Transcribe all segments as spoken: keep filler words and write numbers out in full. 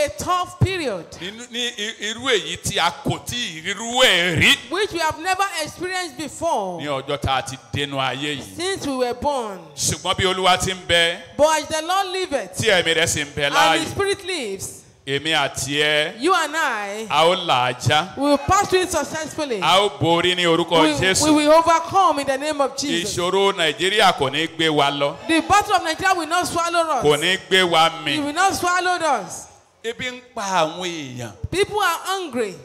a tough period. Which we have never experienced before. Since we were born. But as the Lord liveth. And His Spirit lives. You and I will pass through it successfully. We, we will overcome in the name of Jesus. The battle of Nigeria will not swallow us. It will not swallow us. People are hungry.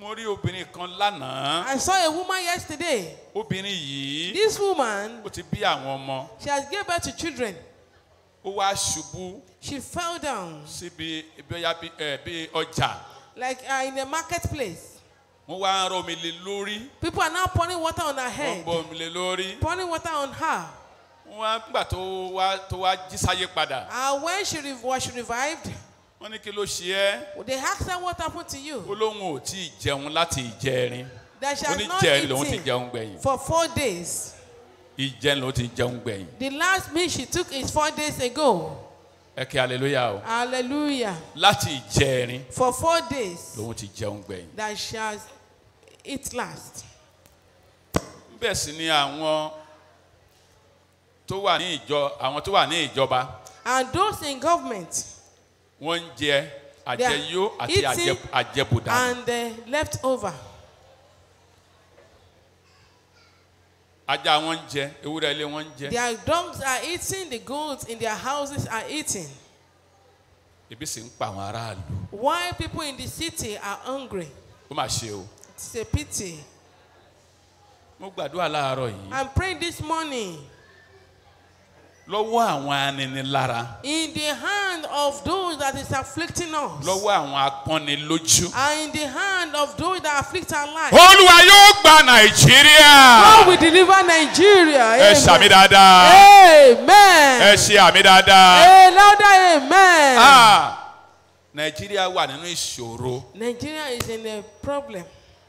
I saw a woman yesterday. This woman, she has given birth to children. She fell down. Like uh, in the marketplace. People are now pouring water on her head. Pouring water on her. And when she was revived, they asked her, what happened to you? That she has not eaten for four days. The last meal she took is four days ago. Hallelujah. Hallelujah. For four days that she has eat last. And those in government, they are eating and uh, left over. Their dogs are eating, the goats in their houses are eating. Why people in the city are hungry? It's a pity. I'm praying this morning. In the hand of those that is afflicting us. And in the hand of those that afflict our life. God will deliver Nigeria. Amen. Amen. Hey, louder, amen. Ah, Nigeria Nigeria is in a problem.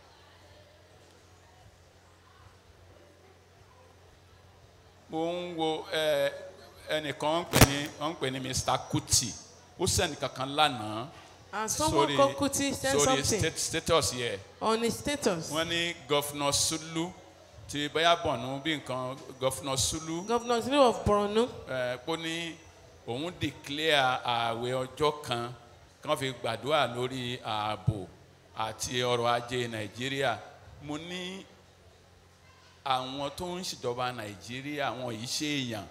ẹnìkan ń pè ní Mister Kuti ó send kankan lánàá. And someone called Kuti sent something status here. On his status. Wọ́n ní Governor Sulu ti bóyá Borno bí nǹkan Governor Sulu. Governor Sulu of Borno. Ẹ pé ní òun declare ààwẹ̀ ọjọ́ kan kán fi gbàdúrà lórí ààbò àti ọrọ̀ ajé Nàìjíríà. Mo ní àwọn tó ń ṣèjọba Nàìjíríà àwọn yìí ṣe èèyàn.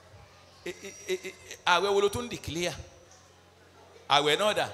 Ààwẹ̀ wo ló tún declare? Ààwẹ̀ náà dà.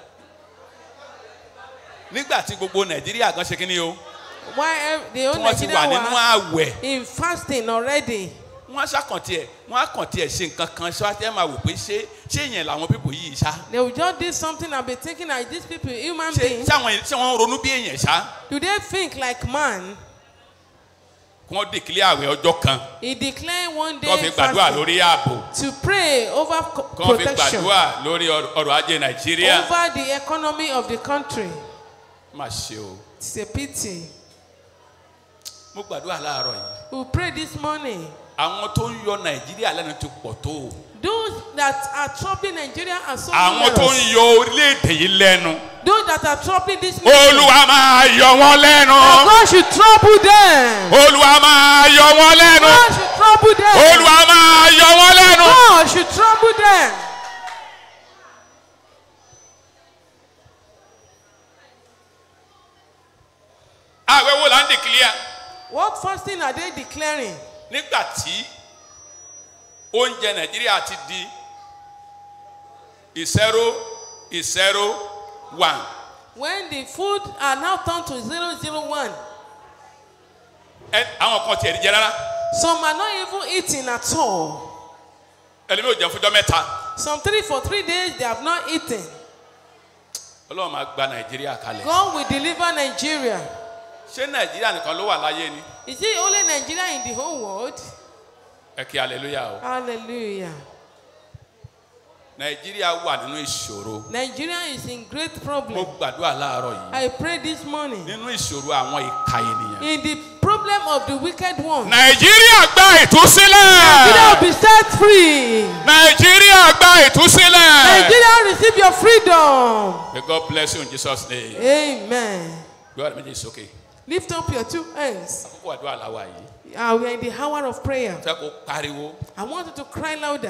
Nígbà tí gbogbo Nàìjíríà gan ṣe kí ni o? Why the whole Nigeria were in fasting already? Wọ́n ṣàkàntì ẹ̀ wọ́n àkàntì ẹ̀ ṣe nǹkan kan ṣọ́ àti ẹ̀ máa wò pé ṣé ṣé ìyẹn làwọn people yìí ṣá. They will just do something and be thinking like these people human beings. Ṣé àwọn ṣé wọ́n ronú bí èèyàn ṣá? Do they think like man? Wọ́n declare àwẹ̀ ọjọ́ kan. He declared one day kó fi gbàdúrà lórí ààbò. To pray over protection. Kó fi gbàdúrà lórí ọrọ̀ ajé Nàìjíríà. Over the economy of the country. Má ṣe o. It's a pity. Mo gbàdúrà láàárọ̀ yìí. We pray this morning. Àwọn tó ń yọ Nàìjíríà lẹ́nu ti pọ̀ tó. Those that are troubling Nigeria are so numerous. Àwọn tó ń yọ orílẹ̀-èdè yìí lẹ́nu. Those that are troubling this nation. Olúwa máa yọ wọ́n lẹ́nu. God should trouble them. Olúwa máa yọ wọ́n lẹ́nu. God should trouble them. Olúwa máa yọ wọ́n lẹ́nu. God should trouble them. Àwẹ̀ wo la ń declare? What fasting are they declaring? Nígbà tí oúnjẹ Nàìjíríà ti di ìṣẹ́rò ìṣẹ́rò one. When the food are now turned to zero zero one. Ẹ àwọn kan tiẹ̀ di jẹ rárá. Some are not even eating at all. Ẹlẹ́mi ò jẹun fún ọjọ́ mẹ́ta. Some three for three days they have not eaten. Ọlọ́run máa gba Nàìjíríà kalẹ̀. God will deliver Nigeria. Ṣé Nàìjíríà nìkan ló wà láyé ni? Is it only Nigeria in the whole world? Ẹ kí hallelujah o. Hallelujah. Nigeria wà nínú ìṣòro. Nigeria is in great problem. Mo gbàdúrà láàárọ̀ yìí. I pray this morning. Nínú ìṣòro àwọn ìka ènìyàn. In the problem of the wicked one. Nigeria gba ìtúsílẹ̀. Nigeria will be set free. Nigeria gba ìtúsílẹ̀. Nigeria receive your freedom. May God bless you in Jesus' name. Amen. God make it okay. Lift up your two hands. Àkókò àdúrà làwa yìí. Uh, we are in the hour of prayer. Fẹ́ kó pariwo. I want you to cry louder.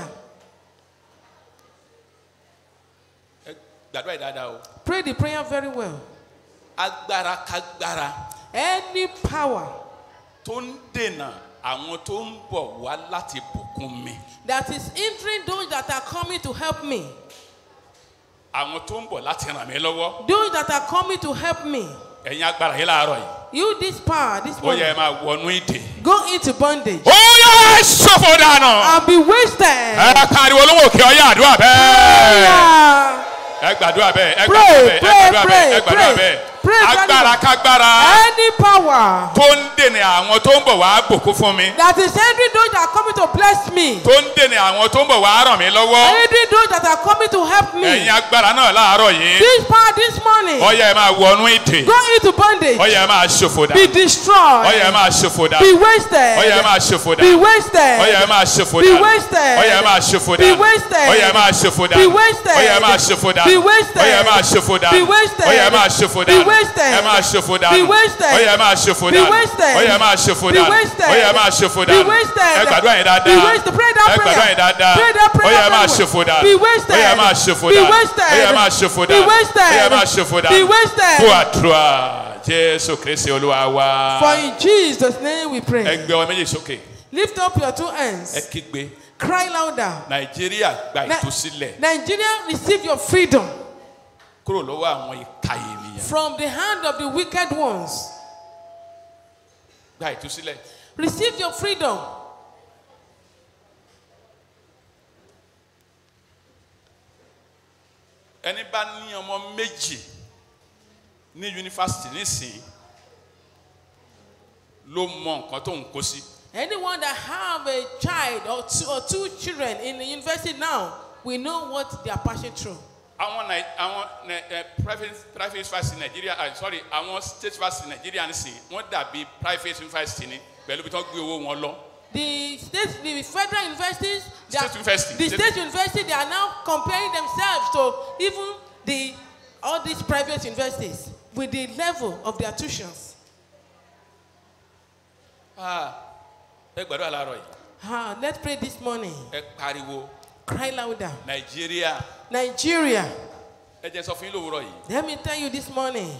Gbàdúrà yìí dáadáa o. Pray the prayer very well. Agbára kágbára. Any power tó ń dènà àwọn tó ń bọ̀ wá láti bùkún mi. that is hindering those that are coming to help me. Àwọn tó ń bọ̀ láti ràn mí lọ́wọ́. Those that are coming to help me. Ẹ̀yin agbára yìí láàárọ̀ yìí. You this power, this morning. Ó yẹ máa wọnú ìdè. Go into bondage. Ó yẹ ṣòfò dànù. And be wasted. Ẹ pariwo olówó kí ọyá àdúrà bẹ́ẹ̀. Ẹ gbàdúrà bẹ́ẹ̀. Ẹ gbàdúrà bẹ́ẹ̀. Ẹ gbàdúrà bẹ́ẹ̀. Ẹ gbàdúrà bẹ́ẹ̀. Agbára kágbára. Any power. Tó ń dènà àwọn tó ń bọ̀ wá bùkún fún mi. That is hindering those that are coming to bless me. Tó ń dènà àwọn tó ń bọ̀ wá ràn mí lọ́wọ́. Hindering those that are coming to help me. Ẹ̀yin agbára náà láàárọ̀ yìí. This power this morning. Ó yẹ máa wọnú ìdè. Go into bondage. Ó yẹ máa ṣòfò dà. Be destroyed. Ó yẹ máa ṣòfò dà. Be wasted. Ó yẹ máa ṣòfò dà. Be wasted. Ó yẹ máa ṣòfò dà. Be wasted. Ó yẹ máa ṣòfò dà. Be wasted. Ó yẹ máa ṣòfò dà. Be wasted. Ó yẹ máa ṣòfò dà. Be wasted. Ó yẹ máa ṣòfò dà. Be wasted. Ó yẹ máa ṣòfò dà. Be wasted. Ẹ máa ṣòfò dà. Be wasted. Ó yẹ máa ṣòfò Be dà. wasted. Ó yẹ máa ṣòfò Be dà. wasted. Ó yẹ máa ṣòfò dà. Be wasted. Ẹ gbàdúrà yẹn dáadáa. Be wasted. Pray that Ẹ prayer. gbàdúrà yẹn dáadáa. Pray that prayer. Ó yẹ máa ṣòfò dà. Be wasted. Ó yẹ máa ṣòfò Be dà. wasted. Ó yẹ máa ṣòfò dà. Be wasted. Ó yẹ máa ṣòfò dà. Be wasted. Kó àdúrà Jésù Kristi Olúwa wa. For in Jesus' name we pray. Ẹ gbé ọwọ́ méjì sókè. Lift up your two hands. Ẹ kígbe. Cry louder. Nàìjíríà gba ìtúsílẹ̀. Nigeria receive your freedom. Kúrò lọ́wọ́ àwọn ìka ènìyàn. From the hand of the wicked ones. Gba ìtúsílẹ̀. Receive your freedom. Ẹni bá ní ọmọ méjì ní yunifásitì nísìnyí ló mọ nǹkan tó ń kó sí. Anyone that have a child or two, or two children in the university now, we know what they are passing through. Àwọn àwọn private private university in Nigeria, uh, sorry, àwọn state university in Nigeria nísìnyí wọ́n dàbí private university ni pẹ̀lú bí wọ́n gbé owó wọn lọ. The state, the federal universities, state are, university, the state, state university, they are now comparing themselves to even the all these private universities with the level of their tuitions. Ah, ẹ gbàdúrà láàárọ̀ yìí. Ah, let's pray this morning. Ẹ pariwo. Cry louder. Nigeria. Nigeria. Ẹ jẹ́ sọ fún yín lówùúrọ̀ yìí. Let me tell you this morning.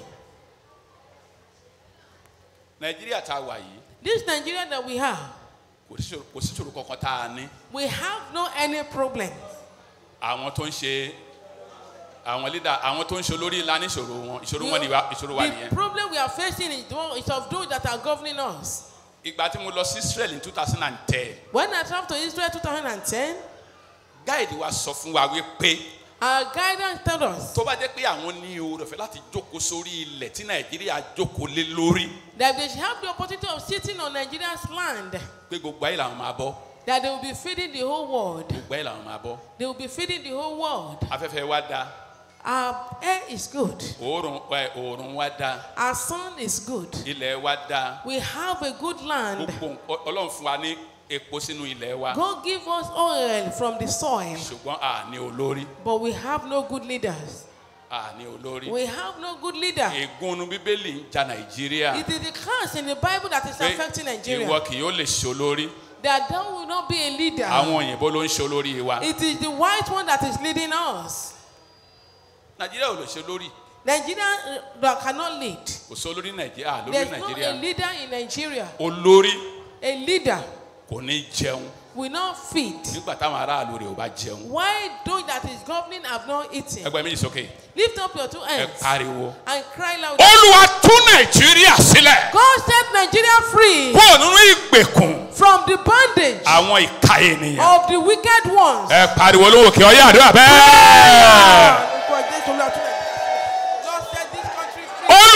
Nigeria tá a wà yìí. This Nigeria that we have. Kò sí ìṣòro kankan tá a ní. We have no any problem. Àwọn tó ń ṣe àwọn leader àwọn tó ń ṣe olórí ńlá ní ìṣòro wọn ìṣòro wọn ni ìṣòro wa nìyẹn. The problem we are facing is of those that are governing us. Ìgbà tí mo lọ sí Israel in two thousand ten. When I traveled to Israel two thousand ten. Guide wa sọ fún wa wípé. Our guidance told us. Tó bá jẹ́ pé àwọn ní oore ọ̀fẹ́ láti jókòó sórí ilẹ̀ tí Nàìjíríà jókòó lé lórí. That they should have the opportunity of sitting on Nigeria's land. Pé gbogbo ayé làwọn máa bọ́. That they will be feeding the whole world. Gbogbo ayé làwọn máa bọ́. They will be feeding the whole world. Afẹ́fẹ́ wa dá. Our air is good. Oòrùn oòrùn wa dá. Our sun is good. Ilẹ̀ wa dá. We have a good land. Gbogbo Ọlọ́run fún wa ní epo sínú ilẹ̀ wa. God give us oil from the soil. Ṣùgbọ́n a ní olórí. But we have no good leaders. A ní olórí. We have no good leader. Ègún Bíbélì ń ja Nàìjíríà. It is the curse in the Bible that is affecting Nigeria. Ìwọ kì yóò lè ṣe olórí. That thou will not be a leader. Àwọn òyìnbó ló ń ṣe olórí wa. It is the white one that is leading us. Nàìjíríà ò lè ṣe olórí. Nigeria that cannot lead. Kò sí olórí Nàìjíríà lórí Nàìjíríà. There is no a leader in Nigeria. Olórí. A leader. Kò ní jẹun. Will not feed. Nígbà táwọn aráàlú rẹ̀ ò bá jẹun. Why those that is governing have not eaten? Ẹgbẹ́ méjì sókè. Lift up your two hands. Ẹ pariwo. And cry loud. Olúwa tú Nàìjíríà sílẹ̀. God set Nigeria free. Kúrò nínú ìgbèkùn. From the bondage. Àwọn ìka ènìyàn. Of the wicked ones. Ẹ pariwo lówó kí ọyá àdúrà bẹ́ẹ̀. Olúwa gbá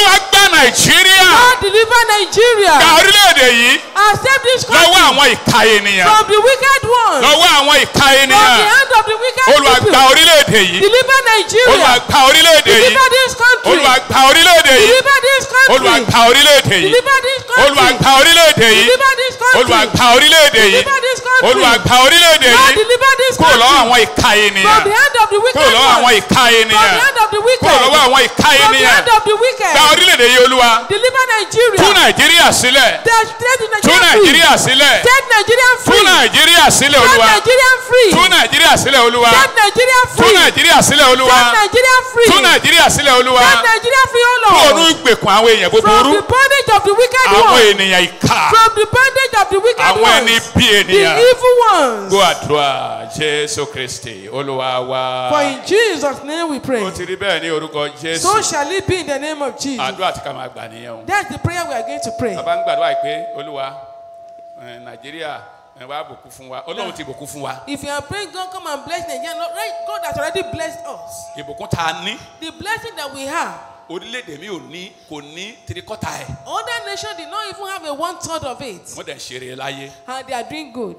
Nàìjíríà. God deliver Nigeria. Gba orílẹ̀-èdè yìí. Accept this country. Lọ́wọ́ àwọn ìka ènìyàn. From the wicked ones. Lọ́wọ́ àwọn ìka ènìyàn. From the hand of the wicked people. Olúwa gba orílẹ̀-èdè yìí. Deliver Nigeria. Olúwa gba orílẹ̀-èdè yìí. Deliver this country. Olúwa gba orílẹ̀-èdè yìí. Deliver this country. Olúwa gba orílẹ̀-èdè yìí. Deliver this country. Olúwa gba orílẹ̀-èdè yìí. Deliver this country. Olúwa gba orílẹ̀-èdè yìí. Deliver this country. Olúwa gba orílẹ̀-èdè God yìí. deliver this Kúrò country. lọ́wọ́ àwọn ìka ènìyàn. From the hand of the wicked Kúrò lọ́wọ́ àwọn ones. ìka From the ènìyàn. hand of the wicked. Kúrò lọ́wọ́ àwọn ìka From the ènìyàn. hand of the wicked. Gba orílẹ̀-èdè yìí Olúwa. Deliver Nigeria. Tú Nàìjíríà sílẹ̀. Tú Nàìjíríà sílẹ̀. Set Nigeria Tú free. Nàìjíríà sílẹ̀ Set Olúwa. Nigeria free. Tú Nàìjíríà sílẹ̀ Olúwa. Set Nigeria Tú free. Nàìjíríà sílẹ̀ Olúwa. Set Nigeria free. Tú Nàìjíríà sílẹ̀ Olúwa. Set Nigeria free, O Kúrò Lord. ní ìgbèkùn àwọn èèyàn From búburú. the bondage of the wicked Àwọn ones. ènìyàn ìka. From the bondage of the wicked Àwọn ones. ẹni bí The ènìyàn. evil ones. Gbọ́ àdúrà Jésù Kristi Olúwa wa. For in Jesus' name we pray. Ó ti rí bẹ́ẹ̀ ní orúkọ Jésù. So shall it be in the name of Jesus. Àdúrà tí ká máa gbà nìyẹn o. That's the prayer we are going to pray. Bàbá ń gbàdúrà pé Olúwa Nàìjíríà wàá bùkún fún wa. Ọlọ́run ti bùkún fún wa. If you are praying, God come and bless Nigeria. Lord, right, God has already blessed us. Ìbùkún tá a ní. The blessing that we have. Orílẹ̀-èdè mi ò ní kò ní tirikọ́ta ẹ̀. Other nations did not even have a one third of it. Wọ́n dẹ̀ ń ṣeré láyé. And they are doing good.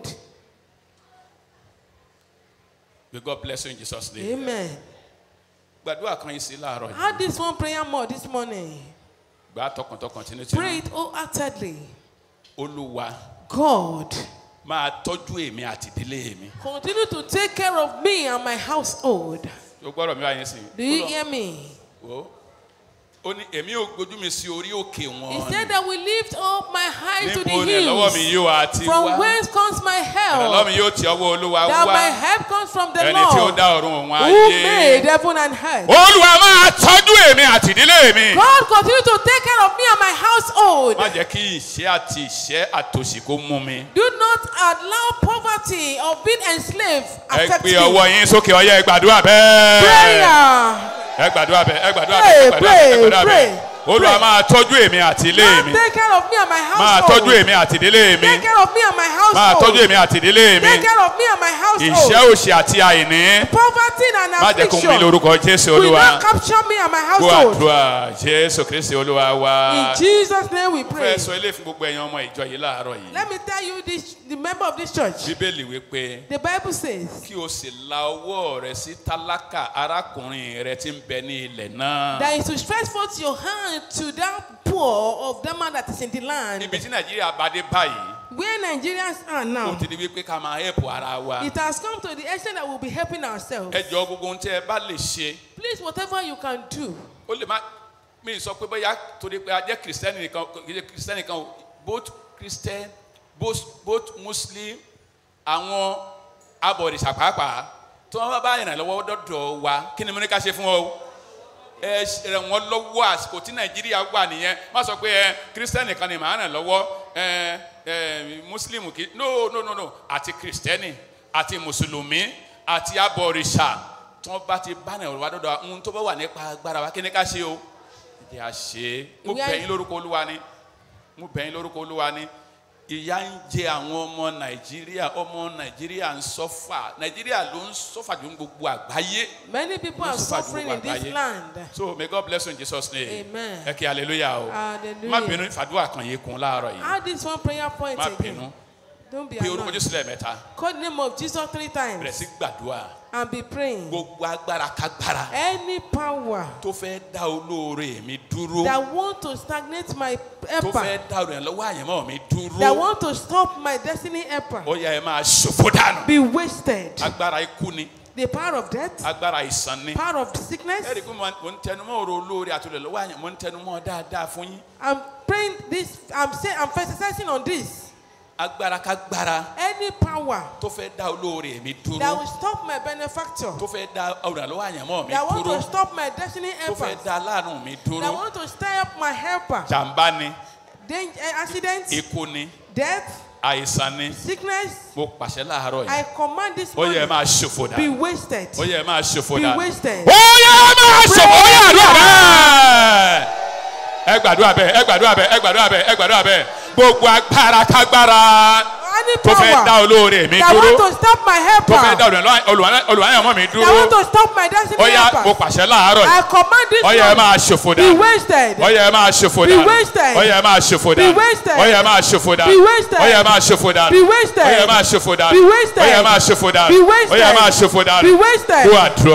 May God bless you in Jesus' name. Amen. Gbàdúrà kan yìí sí láàárọ̀ yìí. Add this one prayer more this morning. Gbà tọkàntọkàn tinútinú. Pray it wholeheartedly. Olúwa. God. Máa tọ́jú èmi àti ìdílé mi. Continue to take care of me and my household. O gbọ́dọ̀ mi wáyé sí. Do you hear me? Ó ní èmi ò gbójú mi sí orí òkè wọn. He said that we lift up my eyes to the Níbo ni ìrànlọ́wọ́ mi yóò àti wá? hills. From whence comes my help? Ìrànlọ́wọ́ mi yóò ti ọwọ́ Olúwa wá. That my help comes from the Ẹni tí ó Lord. dá ọ̀run òun ayé. Who made heaven and earth? Olúwa máa tọ́jú èmi àti ìdílé mi. God continue to take care of me and my household. Má jẹ́ kí ìṣẹ́ àti ìṣẹ́ àtòṣì kó mú mi. Do not allow poverty or being enslaved affect Ẹ me. gbé ọwọ́ yín sókè ọyẹ́ ẹ gbàdúrà bẹ́ẹ̀. Prayer. Ẹ gbàdúrà bẹ́ẹ̀ ẹ gbàdúrà Pray, bẹ́ẹ̀ ẹ gbàdúrà bẹ́ẹ̀ ẹ pray, gbàdúrà pray. bẹ́ẹ̀. Olúwa máa tọ́jú èmi àti ilé mi. God take care of me and my Máa household. tọ́jú èmi àti ìdílé mi. Take care of me and my household. Máa tọ́jú èmi àti ìdílé mi. Take care of me and my household. Ìṣẹ́ òṣì àti àìní. Poverty and Má jẹ́ kó mú mi affliction lórúkọ Jésù will Olúwa. not capture me and my Gbọ́ household. àdúrà Jésù Kristi Olúwa wa. In Jesus' name we pray. Fẹ́ sọ ilé fún gbogbo ẹ̀yin ọmọ ìjọ yìí láàárọ̀ yìí. Let me tell you this, the member of this church. Bíbélì wípé The Bible says kí o sì la ọwọ́ rẹ sí tálákà arákùnrin rẹ tí ń bẹ ní ilẹ̀ náà. that is to stretch forth your hand to that poor of that man that is in the land. Níbi tí Nàìjíríà bá dé báyìí. Where Nigerians are now, Ó ti di wípé ká máa help ara wa. it has come to the extent that we'll be helping ourselves. Ẹ jọ̀ọ́ gbogbo ohun tí ẹ bá lè ṣe. Please, whatever you can do. Ó lè má mi sọ pé bóyá torí pé a jẹ́ Kìrìsìtẹ́nì nìkan kì í ṣe Kìrìsìtẹ́nì nìkan o both Christian both both Muslim àwọn abọ̀rìṣà pàápàá tí wọ́n bá bá ìrànlọ́wọ́ dọ́dọ̀ wa kí ni mo ní ká ṣe fún ọ ẹ ràn wọ́n lọ́wọ́ àsìkò tí Nàìjíríà wà nìyẹn má sọ pé ẹ Kìrìsìtẹ́nì kan ni màá ràn lọ́wọ́ ẹ ẹ Muslim kì no no no no àti Kìrìsìtẹ́nì àti Mùsùlùmí àti abọ̀rìṣà tí wọ́n bá ti bá ìrànlọ́wọ́ dọ́dọ̀ ohun tó bá wà nípa agbára wa kí ni ká ṣe o ìdí àṣe mo bẹ̀ yín lórúkọ Olúwa ni mo bẹ̀ yín lórúkọ Olúwa ni ìyà ń jẹ àwọn ọmọ Nàìjíríà ọmọ Nàìjíríà ń sọ́fà Nàìjíríà ló ń sọ́fà ju gbogbo àgbáyé. Many people are suffering in this land. So may God bless you in Jesus' name. Amen. Ẹ kí hallelujah o. Hallelujah. Má bínú fàdúrà kan yìí kún láàárọ̀ yìí. Add this one prayer point Má again. bínú. Don't be Bí orúkọ annoyed. Jésù lẹ́ẹ̀mẹ́ta. Call the name of Jesus three Bẹ̀rẹ̀ times sí gbàdúrà. and be praying. Gbogbo agbára kágbára. Any power Tó fẹ́ dá olóore mi dúró. that want to stagnate my Tó helper, fẹ́ dá olùrànlọ́wọ́ àyànmọ́ mi dúró. that want to stop my destiny helper, Ó yá ẹ máa ṣòfò dànù. be wasted. Agbára ikú ni. The power of death, Agbára ìsàn ni. power of sickness. Ẹ rí i pé mo ń tẹnumọ́ ọ̀rọ̀ olóore àti olùrànlọ́wọ́ àyàn mo ń tẹnumọ́ dáadáa fún yín. I'm praying this. I'm saying. I'm emphasizing on this. Agbára kágbára. Any power Tó fẹ́ dá olóore mi dúró. that will stop my benefactor, Tó fẹ́ dá olùrànlọ́wọ́ àyànmọ́ mi that want dúró. to stop my destiny Tó fẹ́ helper, dá aláàánú mi that dúró. want to stir up my helper, Jàmbá ni. danger, accident, Ikú ni. death, Àìsàn ni. sickness. Mo pàṣẹ láàárọ̀ yìí. I command this Ó yẹ ẹ morning máa ṣòfò be dànù. wasted. Ó yẹ ẹ máa ṣòfò Be dànù. wasted. Ó yẹ ẹ máa ṣòfò ó yẹ àdúrà bẹ́ẹ̀. Ẹ gbàdúrà bẹ́ẹ̀ ẹ gbàdúrà bẹ́ẹ̀ ẹ gbàdúrà bẹ́ẹ̀ ẹ gbàdúrà bẹ́ẹ̀. Gbogbo agbára kágbára. Any any power that want to stop my helper, that want to stop my destiny helper, I command this one, be wasted, be wasted, be wasted, be wasted, be wasted, be wasted, be wasted, be wasted.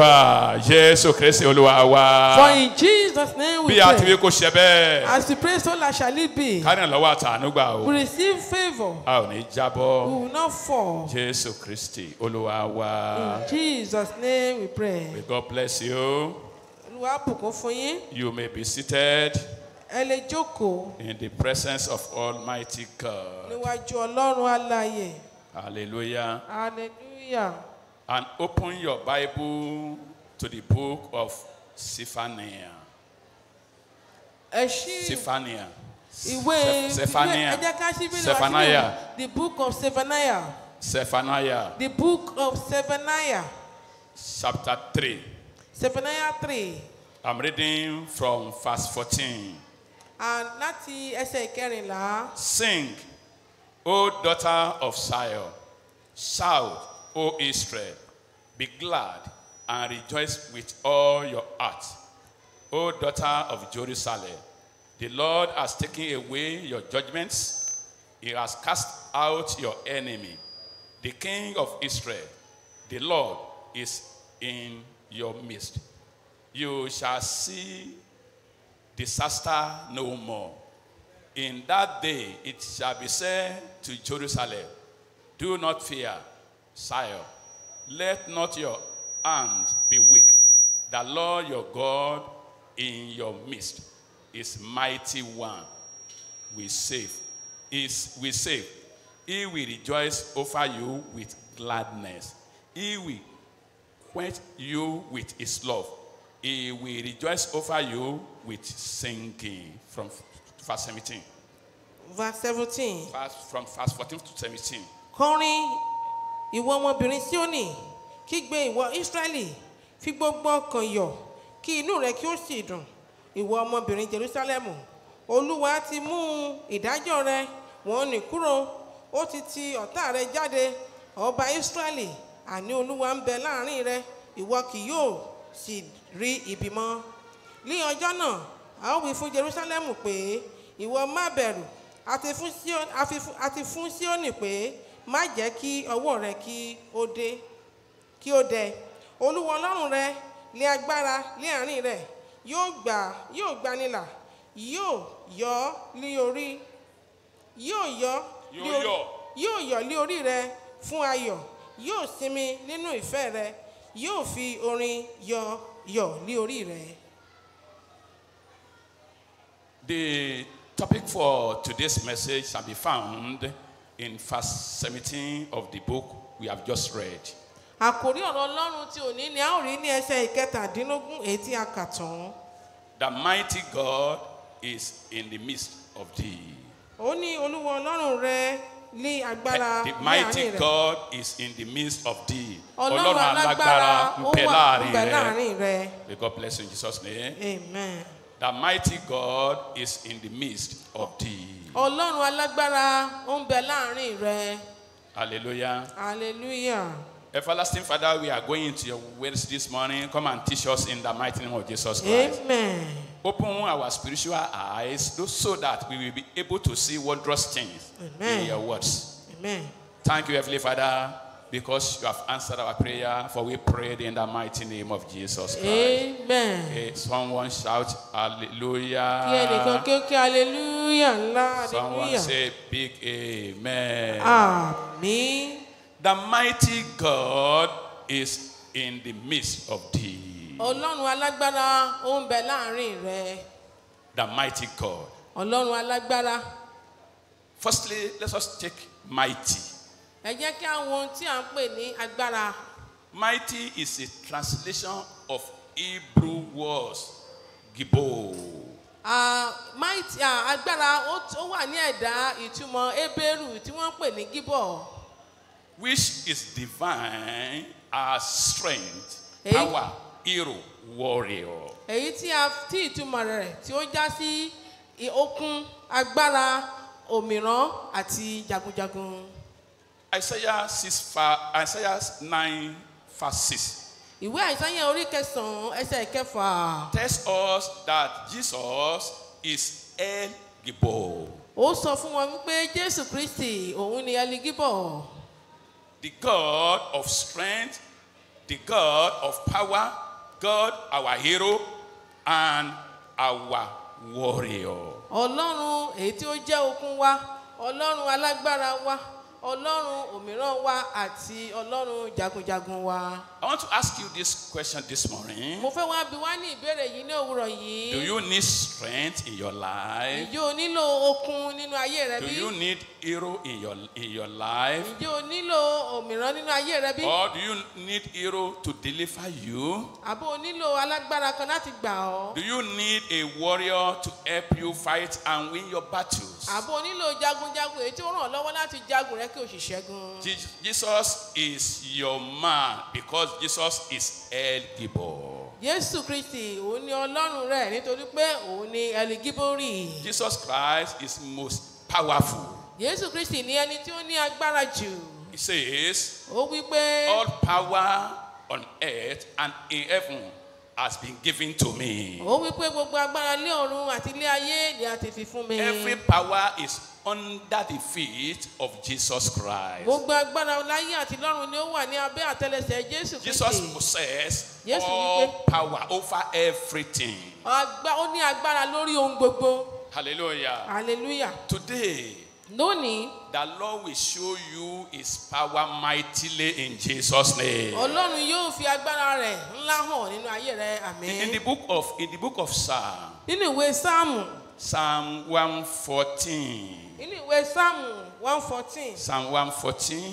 For in Jesus' name we pray. As we pray, so shall it be. We receive favor. We will not fall. In Jesus' name we pray. May God bless you. You may be seated in the presence of Almighty God. Hallelujah. Hallelujah. And open your Bible to the book of Zephaniah. Zephaniah. Zephaniah. Zephaniah. The book of Zephaniah. Zephaniah. The book of Zephaniah. Chapter three. Zephaniah three. I'm reading from verse fourteen. And láti ẹsẹ̀ ìkẹrìnlá. Sing, O daughter of Zion. Shout, O Israel. Be glad and rejoice with all your heart. O daughter of Jerusalem. The Lord has taken away your judgments. He has cast out your enemy. The King of Israel, the Lord, is in your midst. You shall see disaster no more. In that day it shall be said to Jerusalem, do not fear, Zion. Let not your hand be weak. The Lord your God in your midst is mighty one. We save. Is we save. He will rejoice over you with gladness. He will quench you with his love. He will rejoice over you with singing. From verse seventeen. Verse seventeen. Verse, from verse fourteen to seventeen. Kọrin ìwọ ọmọbìnrin Síónì, kígbe ìwọ Ísírẹ́lì, fi gbogbo ọkàn yọ̀, kí inú rẹ kí ó sì dùn. Ìwọ ọmọbìnrin Jerúsálẹ́mù, Olúwa ti mú ìdájọ́ rẹ wọ́n nì kúrò, ó ti ti ọ̀tá rẹ jáde, ọba Ísírẹ́lì, àní Olúwa ń bẹ láàrin rẹ, ìwọ kì yóò sì rí ibi mọ́. Ní ọjọ́ náà, a ó wí fún Jerúsálẹ́mù pé, ìwọ má bẹ̀rù, àti fún Síónì pé, má jẹ́ kí ọwọ́ rẹ kí ó dé, kí ó dẹ. Olúwa Ọlọ́run rẹ lé agbára lé àárín rẹ, yóò gbà yóò gbanilà, yóò yọ lé orí, yóò yọ yóò yọ lé orí rẹ fún ayọ̀, yóò sinmi nínú ìfẹ́ rẹ, yóò fi orin yọ yọ lé orí rẹ. The topic for today's message shall be found in verse seventeen of the book we have just read. Àkòrí ọ̀rọ̀ Ọlọ́run tí òní ni a ó rí ní ẹsẹ̀ ìkẹtàdínlógún èyí tí a kà tán. The mighty God is in the midst of thee. Ó ní Olúwa Ọlọ́run rẹ ní agbára ní àárín rẹ. The mighty God is in the midst of thee. Ọlọ́run alágbára ń bẹ láàrin rẹ. May God bless you in Jesus' name. Amen. The mighty God is in the midst of thee. Ọlọ́run alágbára ń bẹ láàrin rẹ. Hallelujah. Hallelujah. Everlasting Father, we are going into your words this morning. Come and teach us in the mighty name of Jesus Christ. Amen. Open our spiritual eyes so that we will be able to see wondrous things Amen. In your words. Amen. Thank you, Heavenly Father, because you have answered our prayer, for we prayed in the mighty name of Jesus Christ. Amen. Okay, someone shout hallelujah. Someone say big amen. Amen. The mighty God is in the midst of thee. Ọlọ́run alágbára ó ń bẹ láàrin rẹ. The mighty God. Ọlọ́run alágbára. Firstly, let us take mighty. Ẹ jẹ́ kí àwọn ohun tí à ń pè ní agbára. Mighty is a translation of Hebrew words, Gibor. Uh, mighty uh, agbára ó wà ní ẹ̀dá ìtumọ̀ Hébérù tí wọ́n ń pè ní Gibor. Which is divine as strength, power, hero, warrior. Èyí tí a tí ìtumọ̀ rẹ̀ tí ó já sí okun, agbára, òmìrán àti jagunjagun. Isaiah six, Isaiah nine, verse six. Ìwé Àìsáyà orí kẹsàn-án ẹsẹ̀ kẹfà. Tells us that Jesus is El Gibor. Ó sọ fún wọn wípé Jésù Kristi òun ni El Gibor. The God of strength, the God of power, God our hero and our warrior. Ọlọ́run èyí tí ó jẹ́ okun wa, Ọlọ́run alágbára wa, Ọlọ́run òmíràn wa àti Ọlọ́run jagunjagun wa. I want to ask you this question this morning. Mo fẹ́ wá bi wá ní ìbéèrè yìí ní òwúrọ̀ yìí. Do you need strength in your life? Ǹjẹ́ o nílò okun nínú ayé rẹ bí? Do you need hero in your in your life? Ǹjẹ́ o nílò òmíràn nínú ayé rẹ bí? Or do you need hero to deliver you? Àbò o nílò alágbára kan láti gbà ọ́. Do you need a warrior to help you fight and win your battles? Àbò o nílò jagunjagun èyí tí ó ràn ọ́ lọ́wọ́ láti jagun rẹ kí o sì ṣẹ́gun. Jesus is your man because Jesus is El Gibor. Jésù Kristi òun ni Ọlọ́run rẹ̀ nítorí pé òun ni El Gibori. Jesus Christ is most powerful. Jésù Kristi ni ẹni tí ó ní agbára jù. He says, ó wí pé all power on earth and in heaven has been given to me. Ó wí pé gbogbo agbára lé ọ̀run àti ilé ayé ni a ti fi fún mi. Every power is under the feet of Jesus Christ. Gbogbo agbára láyé àti lọ́run ni ó wà ní abẹ́ àtẹ́lẹsẹ̀ Jésù Kristi. Jesus possesses all power over everything. Ó ní agbára lórí ohun gbogbo. Hallelujah. Hallelujah. Today, lónìí, the Lord will show you his power mightily in Jesus' name. Ọlọ́run yóò fi agbára rẹ̀ ńlá hàn nínú ayé rẹ. Àmín. In the book of in the book of Psalm. Nínú ìwé Sáàmù. Psalm one fourteen. Nínú ìwé Sáàmù one fourteen. Psalm one fourteen.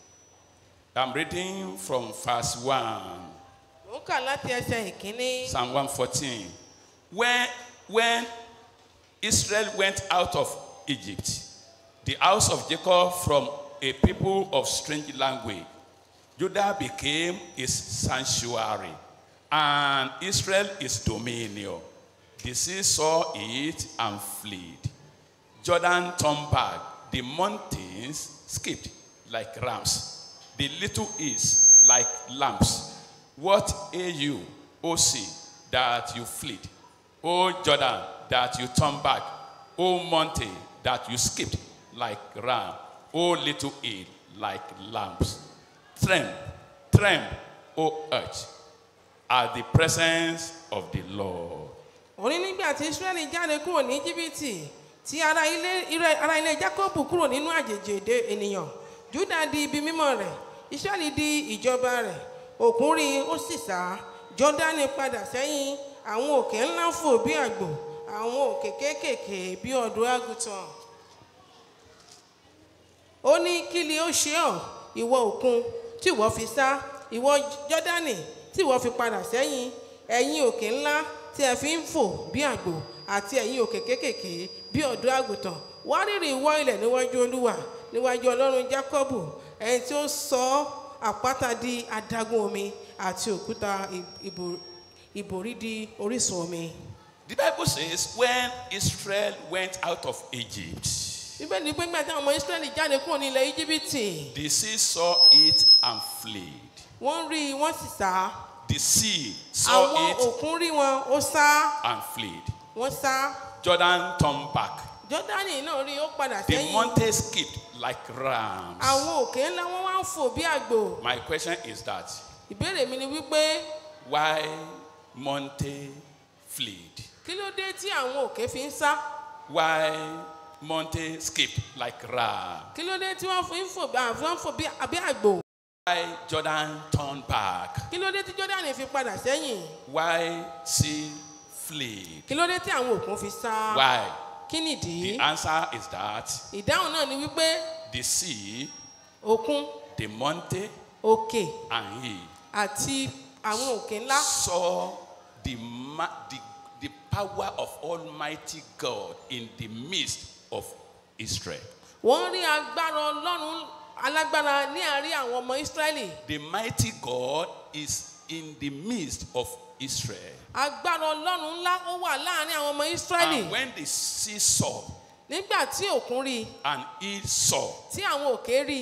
I'm reading from verse one. Ó kà láti ẹsẹ̀ ìkíní. Psalm one fourteen. When when Israel went out of Egypt, the house of Jacob from a people of strange language, Judah became his sanctuary, and Israel his dominion. The sea saw it and fled. Jordan turned back. The mountains skipped like rams. The little hills like lambs. What ail you, O sea, that you fled? O Jordan, that you turned back? O mountain, that you skipped like ram? O little hill, like lambs? Tremble, tremble, O earth, at the presence of the Lord. Orí nígbà tí Israẹli jáde kúrò ní Íjíbítì, tí ará ilé ará ilé Jákọ́bù kúrò nínú àjèjì èdè ènìyàn, Júdà di ibi mímọ́ rẹ̀, Israẹli di ìjọba rẹ̀, òkun rí ó sì sá, Jọ́dánì padà sẹ́yìn, àwọn òkè ńlá fò bí àgbò, àwọn òkè kéékèèké bí ọ̀dọ́ àgùntàn. Ó ní kí ni ó ṣe ọ́, ìwọ òkun tí ìwọ fi sá, ìwọ Jọ́dánì tí ìwọ fi padà sẹ́yìn, ẹ̀yin òkè ńlá tí ẹ fi ń fò bí àgbò àti ẹ̀yin òkè kéékèèké bí ọ̀dọ́ àgùntàn. Wárìrì ìwọ ilẹ̀ níwájú Olúwa, níwájú Ọlọ́run Jákọ́bù, ẹni tí ó sọ àpáta di adágún omi àti òkúta ìbòrí di orísun omi. The Bible says when Israel went out of Egypt, Bíbélì pé nígbà tí àwọn ọmọ Ísírẹ́lì jáde kúrò ní ilẹ̀ Íjíbítì, the sea saw it and fled. Wọ́n rí wọ́n sì sá. The sea saw Àwọn it òkun rí wọn, ó sá. and fled. Wọ́n sá. Jordan turned back. Jọ́dánì náà rí ó padà The sẹ́yìn. mountains skipped like rams. Àwọn òkè ńlá wọn wá ń fò bí àgbò. My question is that Ìbéèrè mi ni wípé why mountain fled? kí ló dé tí àwọn òkè fi ń sá? Why mountain skipped like ram? Kí ló dé tí wọ́n fi ń fò wọ́n ń fò bí àgbò? Why Jordan turned back? Kí ló dé tí Jọ́dánì fi padà sẹ́yìn? Why sea fled? Kí ló dé tí àwọn òkun fi sá? Why? Kí nìdí? The answer is that Ìdáhùn náà ni wípé the sea, òkun, the mountain, òkè and he àti àwọn òkè ńlá saw the, ma- the, the power of Almighty God in the midst of Israel. wọ́n rí agbára Ọlọ́run alágbára ní àárín àwọn ọmọ Ísírẹ́lì. The mighty God is in the midst of Israel. Agbára Ọlọ́run ńlá ó wà láàárín àwọn ọmọ Ísírẹ́lì. And when the sea saw Nígbà tí òkun rí, and he saw, tí àwọn òkè rí,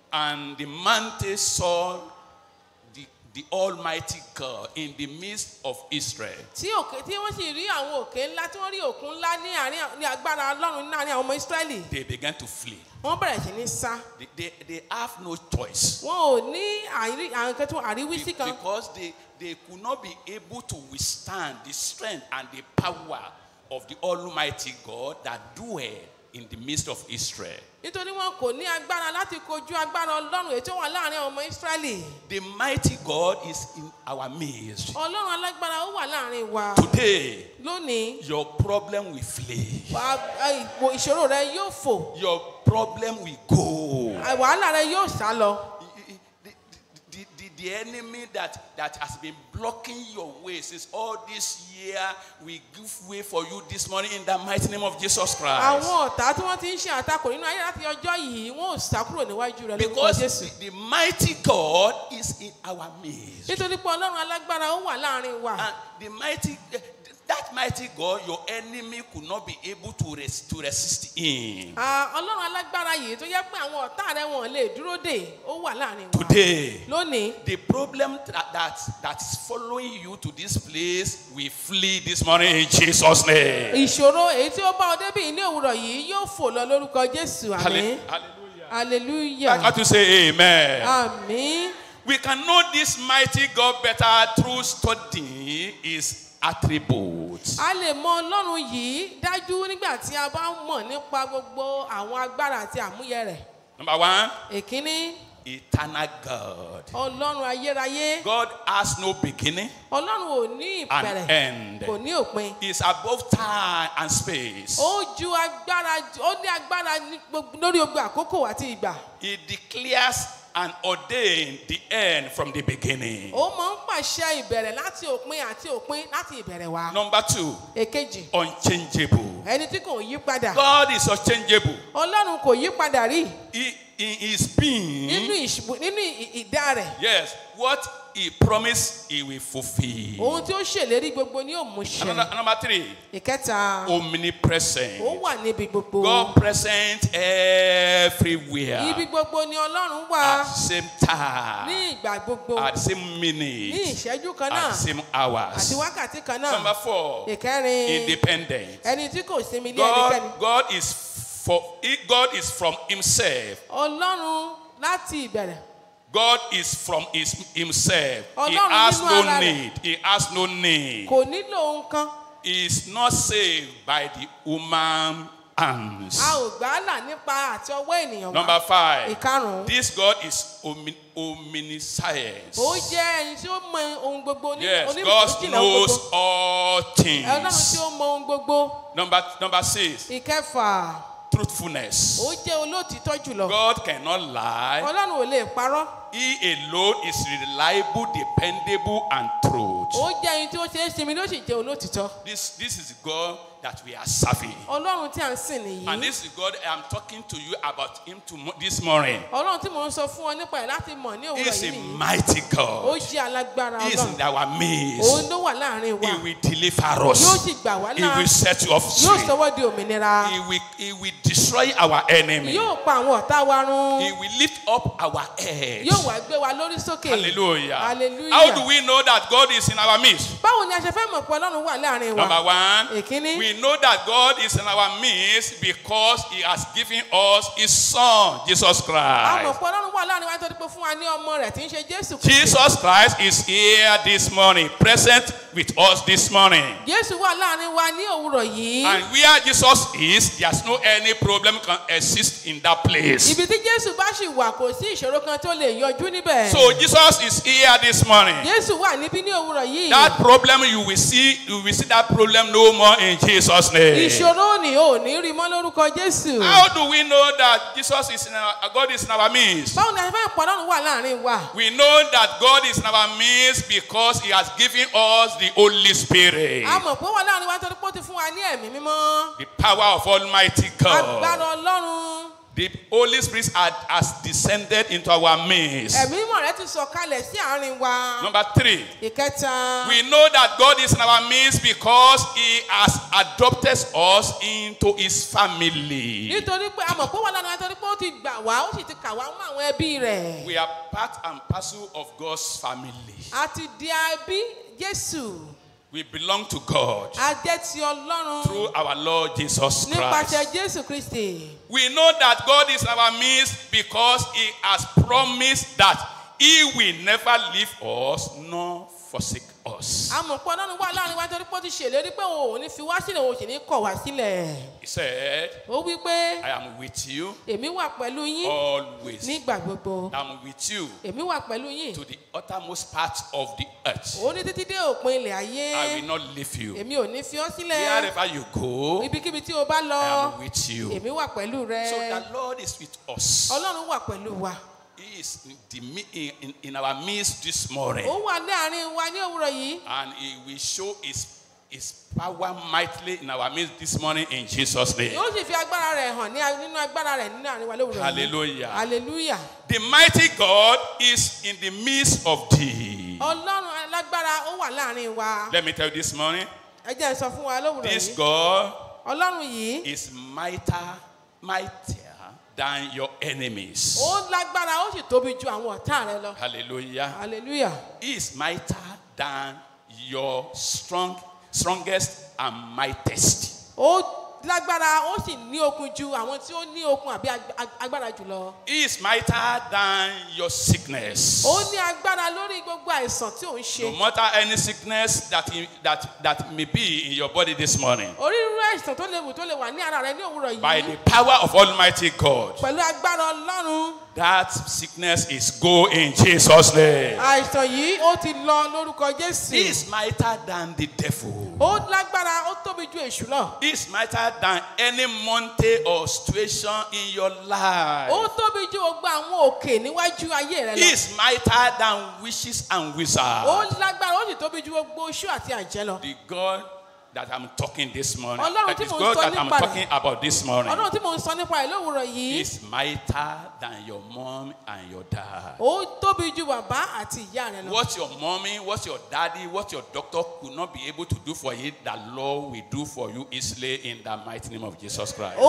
And the mountain saw the, the Almighty God in the midst of Israel. Tí òkè tí wọ́n sì rí àwọn òkè ńlá tí wọ́n rí òkun ńlá ní àárín ní agbára Ọlọ́run ní àárín àwọn ọmọ Israẹli. They began to flee. Wọ́n bẹ̀rẹ̀ sí ní sá. They, they, they have no choice. Wọ́n ò ní àrí àwọn kan tó àríwísí kan. Because they they could not be able to withstand the strength and the power of the Almighty God that dwell in the midst of Israel. Nítorí wọn kò ní agbára láti kojú agbára Ọlọ́run èyí tó wà láàrin ọmọ Israẹli. The mighty God is in our midst. Ọlọ́run alágbára ó wà láàrin wa. Today, lónìí, your problem will flee. Ìṣòro rẹ yóò fò. Your problem will go. Wàhálà rẹ yóò sá lọ. The enemy that, that has been blocking your way since all this year will give way for you this morning in the mighty name of Jesus Christ. Because the, the mighty God is in our midst. And the mighty that mighty God, your enemy could not be able to resist, to resist him. Today, the problem that, that that's following you to this place will flee this morning in Jesus' name. Hallelujah. Hallelujah. I got to say amen. Amen. We can know this mighty God better through studying his attributes. A lè mọ Ọlọ́run yìí dájú nígbà tí a bá mọ̀ nípa gbogbo àwọn agbára àti àmúyẹ rẹ̀. Number one. Èkíní. Eternal God. Ọlọ́run ayérayé. God has no beginning. Ọlọ́run ò ní ìbẹ̀rẹ̀. An end. Kò ní òpin. He is above time and space. Ó ju agbára, ó ní agbára lórí gbogbo àkókò àti ìgbà. He declares and ordained the end from the beginning. Ó máa ń pàṣẹ ìbẹ̀rẹ̀ láti òpin àti òpin láti ìbẹ̀rẹ̀ wá. Number two. Èkejì. Unchangeable. Ẹni tí kò yí padà. God is unchangeable. Ọlọ́run kò yí padà rí. He in his being. Nínú ìṣubú nínú ìdá rẹ̀. Yes, what he promised he will fulfill. Ohun tí ó ṣèlérí gbogbo ni ó mú ṣẹ. Number three. Ìkẹta. Omnipresent. Ó wà níbi gbogbo. God present everywhere. Ibi gbogbo ni Ọlọ́run wà. At the same time. Ní ìgbà gbogbo. At the same minute. Ní ìṣẹ́jú kan náà. At the same hours. Àti wákàtí kan náà. Number four. Ìkẹrin. Independent. Ẹni tí kò sinmi lé ẹnikẹ́ni. God is for God is from himself. Ọlọ́run láti ìbẹ̀rẹ̀. God is from his, himself. He has no need. He has no need. Kò nílò nǹkan. He is not saved by the human hands. A ò gbà là nípa àti ọwọ́ ènìyàn. Number five. Ìkarùn-ún. This God is omniscience. Ó jẹ́ ẹni tí ó mọ ohun gbogbo ní onímọ̀. Yes, God knows all things. Ọlọ́run tí ó mọ ohun gbogbo. Number number six. Ìkẹfà. Truthfulness. Ó jẹ́ olóòtítọ́ jùlọ. God cannot lie. Ọlọ́run ò lè parọ́. He alone is reliable, dependable, and truth. Ó jẹ́ ẹni tí ó ṣe é sinmi ló sì jẹ́ olóòtítọ́. This this is God that we are serving. Ọlọ́run tí a ń sìn nìyí. And this is God I am talking to you about him to this morning. Ọlọ́run tí mo ń sọ fún ọ nípa ẹ̀ láti mọ̀ ní òwúrọ̀ yìí. He is a mighty God. Ó jẹ́ alágbára Ọlọ́run. He is in our midst. Òun ló wà láàrin wa. He will deliver us. Yóò sì gbà wá náà. He will set you off free. Yóò sọ wá di òmìnira. He will he will destroy our enemy. Yóò pa àwọn ọ̀tá wa run. He will lift up our heads. Yóò wá gbé wa lórí sókè. Hallelujah. Hallelujah. How do we know that God is in our midst? Báwo ni a ṣe fẹ́ mọ̀ pé Ọlọ́run wà láàrin wa? Number one. Èkíní. We know that God is in our midst because he has given us his son, Jesus Christ. Jesus Christ is here this morning, present with us this morning. And where Jesus is, there's no any problem can exist in that place. So Jesus is here this morning. That problem you will see, you will see that problem no more in Jesus' name. How do we know that Jesus is in our, God is in our midst? We know that God is in our midst because he has given us the Holy Spirit. The power of Almighty God. The Holy Spirit has descended into our midst. Number three. We know that God is in our midst because He has adopted us into His family. We are part and parcel of God's family. We belong to God through our Lord Jesus Christ. We know that God is our midst because He has promised that He will never leave us nor forsake us. He said, I am with you always. I am with you to the uttermost part of the earth. I will not leave you. Wherever you go, I am with you. So the Lord is with us. He is in, the, in, in our midst this morning. And He will show His, his power mightily in our midst this morning in Jesus' name. Hallelujah. Hallelujah. The mighty God is in the midst of thee. Let me tell you this morning. This God is mightier, mightier than your enemies. Hallelujah. Hallelujah. He is mightier than your strong, strongest and mightiest. He is mightier than your sickness. No matter any sickness that, that, that may be in your body this morning, by the power of Almighty God, that sickness is go in Jesus' name. He is mightier than the devil. He is mightier than any mountain or situation in your life. He is mightier than witches and wizards. The God that I'm talking this morning, that is God that I'm talking about this morning, is mightier than your mom and your dad. What your mommy, what your daddy, what your doctor could not be able to do for you, the Lord will do for you easily in the mighty name of Jesus Christ.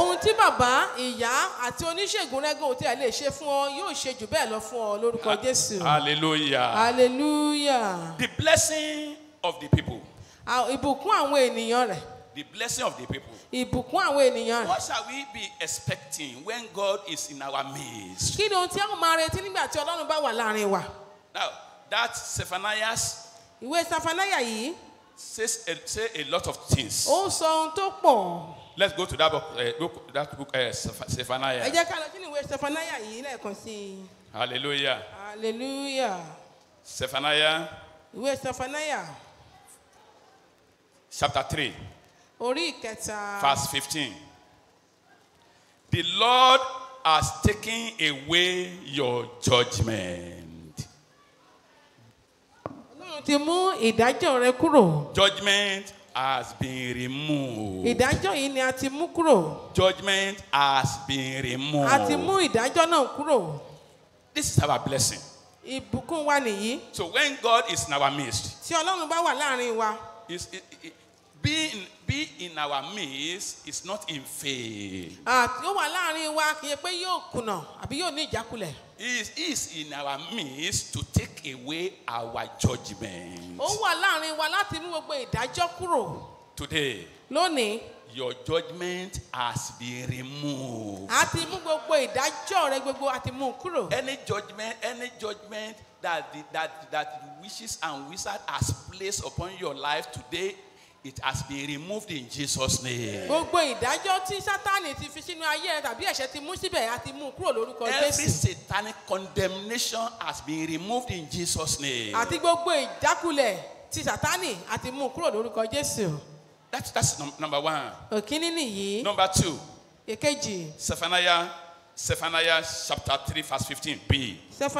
Hallelujah. Hallelujah. The blessing of the people. The blessing of the people. What shall we be expecting when God is in our midst? Now, that Zephaniah says a, say a lot of things. Let's go to that book, uh, book, that book uh, Zephaniah. Hallelujah. Hallelujah. Zephaniah. Chapter three, verse fifteen. The Lord has taken away your judgment. Judgment has been removed. Judgment has been removed. This is our blessing. So when God is in our midst, is it, it, being be in our midst is not in faith. He is, he is in our midst to take away our judgment. Today, your judgment has been removed. Any judgment, any judgment that the, that that wishes and wizard has placed upon your life today, it has been removed in Jesus' name. Every satanic condemnation has been removed in Jesus' name. That's, that's num- number one. Number two. Zephaniah, Zephaniah chapter three, verse fifteen. B.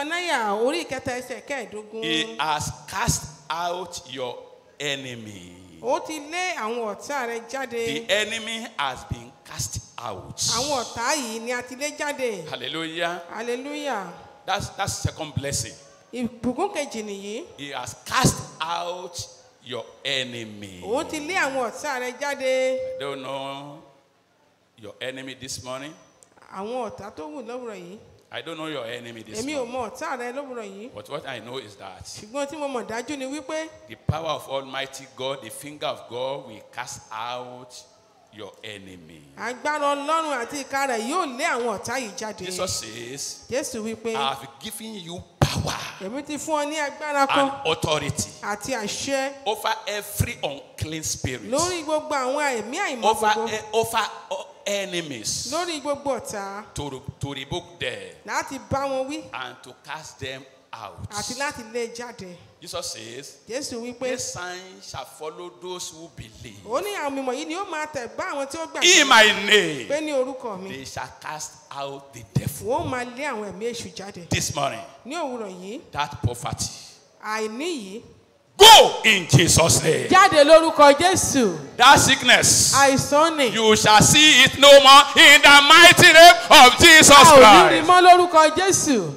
He has cast out your enemy. The enemy has been cast cast out. Àwọn ọ̀tá yìí ni a ti lé jáde. Hallelujah. Hallelujah. That's that's second blessing. Ìbùkún kejì nìyí. He has cast out your enemy. Òun ti lé àwọn ọ̀tá rẹ jáde. I don't know your enemy this morning. Àwọn ọ̀tá tó wù lówùrọ̀ yìí. I don't know your enemy this morning. Èmi ò mọ ọ̀tá rẹ lówùrọ̀ yìí. But what I know is that ṣùgbọ́n tí mo mọ̀ dájú ni wípé the power of Almighty God, the finger of God will cast out your enemy. Agbára Ọlọ́run àti ìka rẹ̀ yóò lé àwọn ọ̀tá yìí jáde. Jesus says, Jésù wípé, I have given you power èmi ti fún ọ ní agbára kan and authority àti àṣẹ over every unclean spirit, lórí gbogbo àwọn ẹ̀mí àìmọ́ over, gbogbo, eh, over enemies, lórí gbogbo ọ̀tá, to, to rebuke them láti bá wọn wí and to cast them out. àti láti lé jáde. Jesus says, Jésù wípé, this sign shall follow those who believe. Ó ní àwọn mímọ́ yìí ni ó máa tẹ̀ bá àwọn tí ó gbà. In my name, pé ní orúkọ mi, they shall cast out the devil. Wọ́n máa lé àwọn ẹ̀mí èṣù jáde. This morning, ní òwúrọ̀ yìí, that poverty, àìní yìí, go in Jesus' name. jáde lórúkọ Jésù. That sickness, àìsàn ni, you shall see it no more in the mighty name of Jesus Christ. A ò ní rí Christ. mọ́ lórúkọ Jésù.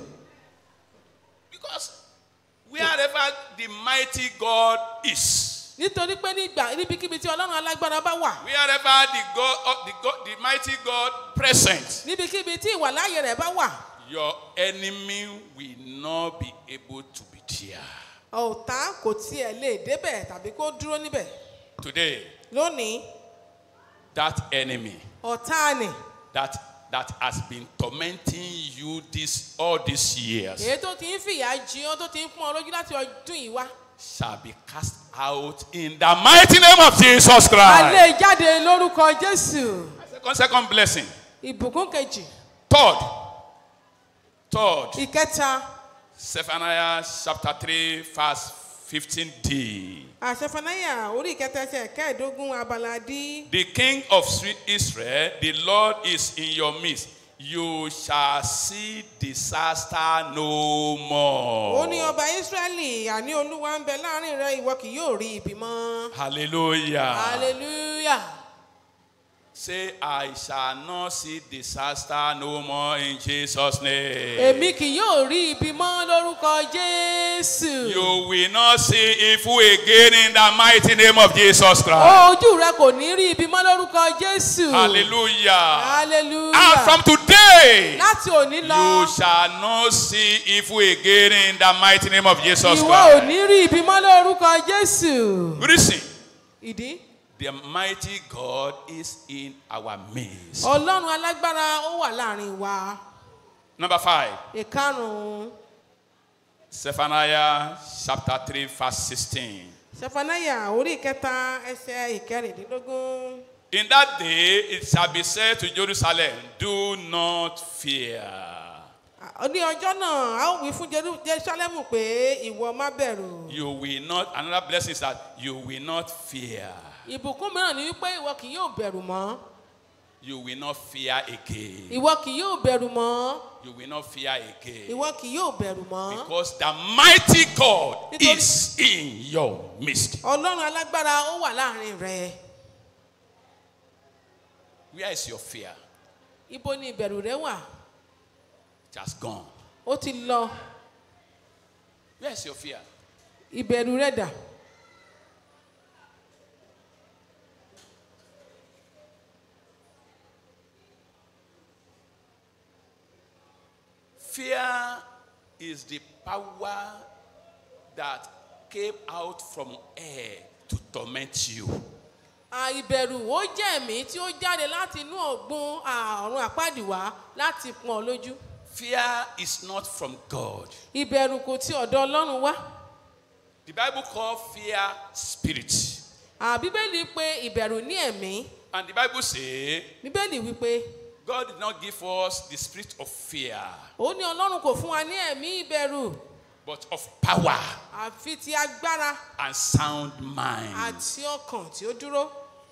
Because wherever the mighty God is, nítorí pé nígbà níbikíbi tí Ọlọ́run alágbára bá wà, wherever the God, of the God, the mighty God present, níbikíbi tí ìwàláyé rẹ̀ bá wà, your enemy will not be able to be there. ọ̀tá kò tiẹ̀ lè débẹ̀ tàbí kó dúró níbẹ̀. Today, lónìí, that enemy, ọ̀tá ni, that that has been tormenting you this all these years, èyí tó ti ń fìyà jẹ ọ́ tó ti ń pọ́n ọ lójú láti ọdún yìí wá, shall be cast out in the mighty name of Jesus a Christ. lè jáde lórúkọ Jésù. Second, second blessing. Ìbùkún kejì. Third, third, ìkẹta. Zephaniah chapter three, verse fifteen d. Àṣẹfanáyà orí ìkẹta ẹsẹ̀ kẹẹ̀ẹ́dógún abala D. The King of Israel, the Lord is in your midst. You shall see disaster no more. Ó ní ọba Ísírẹ́lì, àní Olúwa ń bẹ láàrin rẹ, ìwọ kì yóò rí ibi mọ́. Hallelujah. Hallelujah. Say, I shall not see disaster no more in Jesus' name. Èmi kì yóò rí ibi mọ́ lórúkọ Jésù. You will not see evil again in the mighty name of Jesus Christ. Ojú rẹ kò ní rí ibi mọ́ lórúkọ Jésù. Hallelujah. Hallelujah. And from today, láti òní lọ, you shall not see evil again in the mighty name of Jesus ìwọ ò Christ. ní rí ibi mọ́ lórúkọ Jésù. Listen. Ìdí. The mighty God is in our midst. Ọlọ́run alágbára ó wà láàrin wa. Number five. Ìkarùn-ún. Zephaniah chapter three, verse sixteen. Ṣẹfanáyà orí ìkẹta ẹsẹ̀ ìkẹrìndínlógún. In that day it shall be said to Jerusalem, do not fear. Ní ọjọ́ náà, a ó wí fún Jerusalem pé ìwọ má bẹ̀rù. You will not, another blessing is that you will not fear. Ìbùkún mìíràn ni wípé ìwọ kì yóò bẹ̀rù mọ́. You will not fear again. Ìwọ kì yóò bẹ̀rù mọ́. You will not fear again. Ìwọ kì yóò bẹ̀rù mọ́. Because the mighty God is in your midst. Ọlọ́run alágbára ó wà láàrin rẹ. Where is your fear? Ibo ni ìbẹ̀rù rẹ wà? It has gone. Ó ti lọ. Where is your fear? Ìbẹ̀rù rẹ dà? Fear is the power that came out from air to torment you. Ìbẹ̀rù ó jẹ́ ẹ̀mí tí ó jáde láti inú ọ̀gbun àrùn àpáàdì wá láti pọ́n ọ lójú. Fear is not from God. Ìbẹ̀rù kò ti ọ̀dọ̀ Ọlọ́run wá. The Bible calls fear spirit. Bíbélì pè ìbẹ̀rù ní ẹ̀mí. And the Bible says, Bíbélì wípé, God did not give us the spirit of fear, ó ní Ọlọ́run kò fún wa ní ẹ̀mí ìbẹ̀rù, but of power àfi ti agbára and sound mind. àti ọkàn tí ó dúró.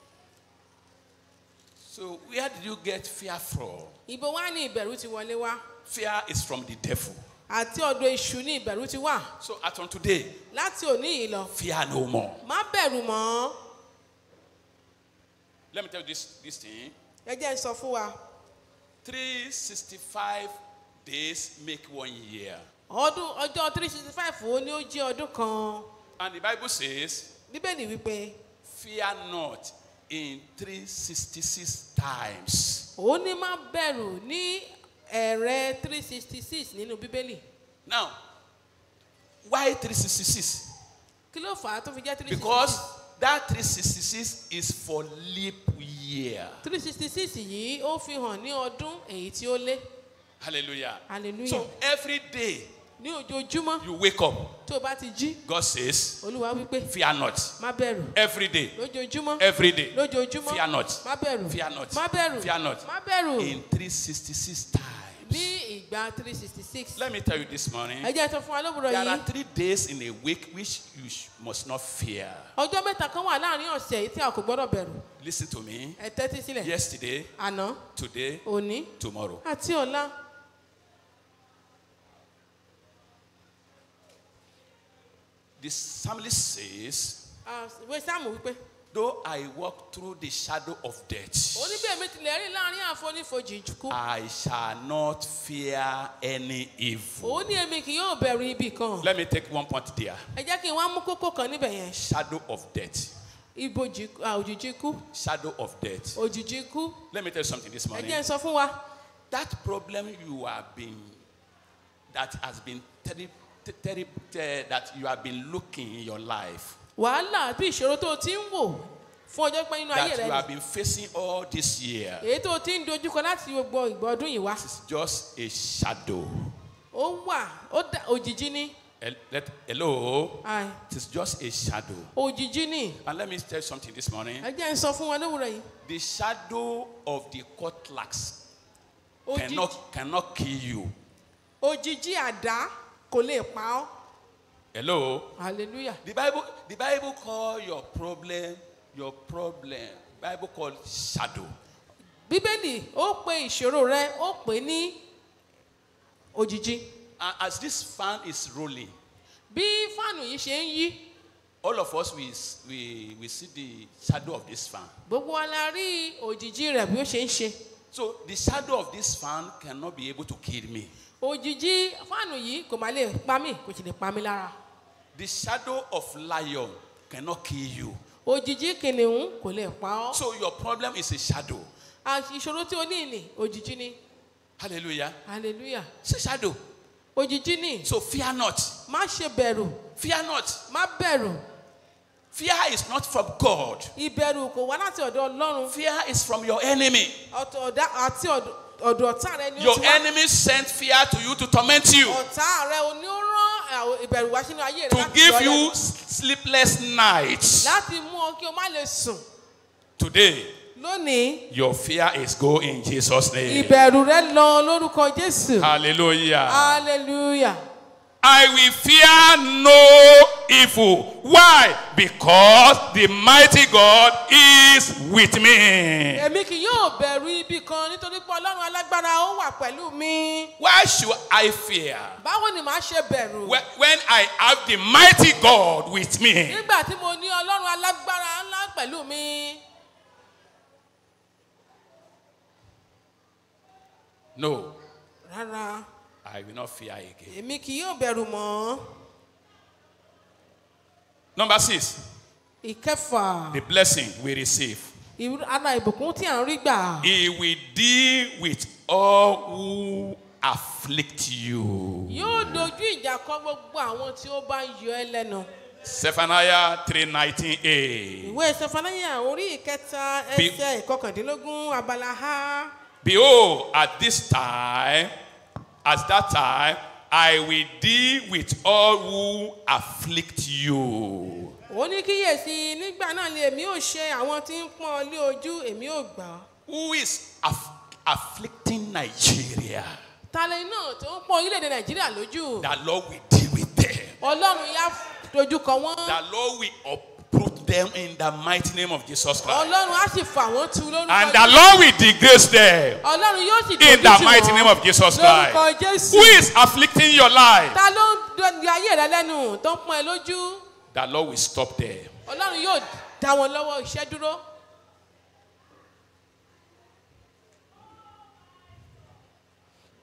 So where did you get fear from? Ibo wá ní ìbẹ̀rù ti wọlé wá? Fear is from the devil. Àti ọ̀dọ̀ èṣù ní ìbẹ̀rù ti wá. So as on today, láti òní yìí lọ, fear no more. má bẹ̀rù mọ́. Let me tell you this, this thing. Ẹ jẹ́ n sọ fún wa. three sixty-five days make one year. Ọdún ọjọ́ three sixty-five ó ní ó jẹ́ ọdún kan. And the Bible says, Bíbélì wípé, fear not in three sixty-six times. Ó ní má bẹ̀rù ní ẹ̀rẹ̀ three sixty-six nínú Bíbélì. Now, why three sixty-six? Kí ló fà á tó fi jẹ́ three sixty-six? Because that three sixty-six is for leap year. three sixty-six yìí ó fi hàn ní ọdún èyí tí ó lé. Hallelujah. Hallelujah. So every day ní ojoojúmọ́ you wake up, tó o bá ti jí, God says, Olúwa wípé, fear not. má bẹ̀rù. Every day. Lójoojúmọ́. Every day. Lójoojúmọ́. Fear not. Má bẹ̀rù. Fear not. Má bẹ̀rù. Fear not. Má bẹ̀rù. In three sixty-six times. Ní ìgbà three sixty-six. Let me tell you this morning. Ẹ jẹ́ sọ fún wa lówùrọ̀ There are yìí. three days in a week which you sh- must not fear. Ọjọ́ mẹ́ta kan wà láàrin ọ̀sẹ̀ yìí tí a kò gbọ́dọ̀ bẹ̀rù. Listen to me. Ẹ tẹ́tí sílẹ̀. Yesterday, Àná, today, òní, tomorrow. àti ọ̀la. The psalmist says, Ah, ìwé Sáàmù wípé, though I walk through the shadow of death, ó ní bí èmi tilẹ̀ rìn láàrin àfonífojì kú. I shall not fear any evil. Ó ní èmi kì yóò bẹ̀rù ibi kan. Let me take one point there. Ẹ jẹ́ kí n wá mú kókó kan níbẹ̀ yẹn. Shadow of death. Ibojì òjìji kú. Shadow of death. Òjìji kú. Let me tell you something this Ẹ morning. jẹ́ n sọ fún wa. That problem you have been, that has been terrible, terri- ter- that you have been looking in your life, Wàhálà bí ìṣòro tó o ti ń wò fún ọjọ́ pẹ́ nínú ayé that rẹ you have ni. been facing all this year, Èyí tó o ti ń dojúkọ láti gbogbo ìgbà ọdún yìí wá. is just a shadow. Ó wà, ó dá òjìji ní. Hel- let- Hello? Ai, It is just a shadow. òjìji ní. And let me tell you something this morning. Ẹ jẹ́ n sọ fún wa lówùrọ̀ yìí. The shadow of the cutlass Òjìji cannot, cannot kill you. òjìji àdá kò lè pa ọ́. Hello? Hallelujah. The Bible, the Bible call your problem, your problem. Bible call shadow. Bíbélì ó pe ìṣòro rẹ, ó pè ní òjìji. And as this fan is rolling, Bí fáànù yìí ṣe ń yí, all of us we, we, we see the shadow of this fan. gbogbo wa la rí òjìji rẹ̀ bí ó ṣe ń ṣe. So the shadow of this fan cannot be able to kill me. Òjìji fáànù yìí kò máa lè pa mí, kò sì lè pa mí lára. The shadow of lion cannot kill you. Òjìji kìnìún kò lè pa ọ́. So your problem is a shadow. Àti ìṣòro tí o ní ni òjìji ni. Hallelujah. Hallelujah. It's a shadow. Òjìji ni. So fear not. Má ṣe bẹ̀rù. Fear not. Má bẹ̀rù. Fear is not from God. Ìbẹ̀rù kò wá láti ọ̀dọ̀ Ọlọ́run. Fear is from your enemy. Ọ̀tọ̀ ọ̀dá àti ọ̀dọ̀ ọ̀dọ̀ ọ̀tá rẹ ni ó Your ti wá. enemy sent fear to you to torment you, Ọ̀tá rẹ ò ní ó rán àwọn ìbẹ̀rù wá sínú ayé rẹ to láti give yọ ọ́ you lẹ́nu. sleepless nights. Láti mú ọ kí o má lè sùn. Today, Lónìí, your fear is go in Jesus' name. ìbẹ̀rù rẹ lọ lórúkọ Jésù. Hallelujah. Hallelujah. I will fear no evil. Why? Because the mighty God is with me. Èmi kì yóò bẹ̀rù ibi kan nítorí pé Ọlọ́run alágbára ó wà pẹ̀lú mi. Why should I fear? Báwo ni màá ṣe bẹ̀rù? When when I have the mighty God with me. Nígbà tí mo ní Ọlọ́run alágbára ńlá pẹ̀lú mi. No, Rárá, I will not fear again. èmi kì yóò bẹ̀rù mọ́. Number six, Ìkẹfà, the blessing we receive. ìrú- ara ìbùkún tí à ń rí gbà. He will deal with all who afflict you. Yóò dojú ìjà kọ gbogbo àwọn tí ó bá ń yọ ẹ́ lẹ́nu. Zephaniah three nineteen a. Ìwé Sẹfanáyà orí ìkẹta ẹsẹ̀ ìkọkàndínlógún abala ha. Behold, at this time, at that time, I will deal with all who afflict you. Ó ní kíyèsí nígbà náà ni èmi ò ṣe àwọn tí ń pọ́n ọ lé ojú èmi ò gbà. Who is aff- afflicting Nigeria? Talẹ̀ náà tó ń pọ́n orílẹ̀-èdè Nàìjíríà lójú. The Lord will deal with them. Ọlọ́run yá dojú kọ wọ́n. The Lord will uproot them in the mighty name of Jesus Christ. Ọlọ́run á sì fà wọ́n tu lórúkọ And the Lord will disgrace them Ọlọ́run yóò sì in dojú the tì mighty name wọ́n of Jesus lórúkọ Christ. Jésù. Who is afflicting your life? Ta ló ń dọ̀dọ̀ ayé rẹ lẹ́nu tó ń pọ́n ẹ lójú? The Lord will stop them. Ọlọ́run yóò dá wọn lọ́wọ́ iṣẹ́ dúró.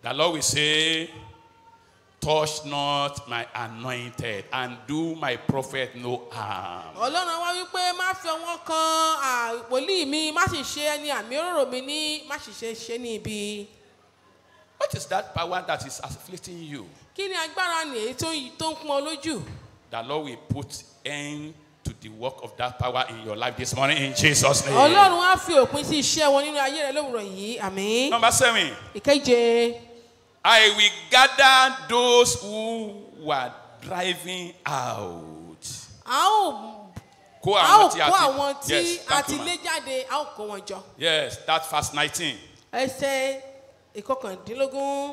The Lord will say, touch not my anointed and do my prophet no harm. Ọlọ́run wá wípé má fi ọwọ́ kan wòlíì mi, má sì ṣe ẹni àmì òróró mi ní, má sì ṣe ṣe ní ibi. What is that power that is afflicting you? Kí ni agbára ni èyí tó ń pọ́n ọ lójú? The Lord will put end to the work of that power in your life this morning in Jesus' name. Ọlọ́run á fi òpin sí iṣẹ́ wọn nínú ayé rẹ lówùrọ̀ yìí. Àmín. Number seven. Ìkeje. I will gather those who were driving out. A ó kó àwọn tí a ti lé jáde, a ó kó wọn jọ. Yes, that's verse nineteen. Ẹsẹ̀ ìkọkàndínlógún.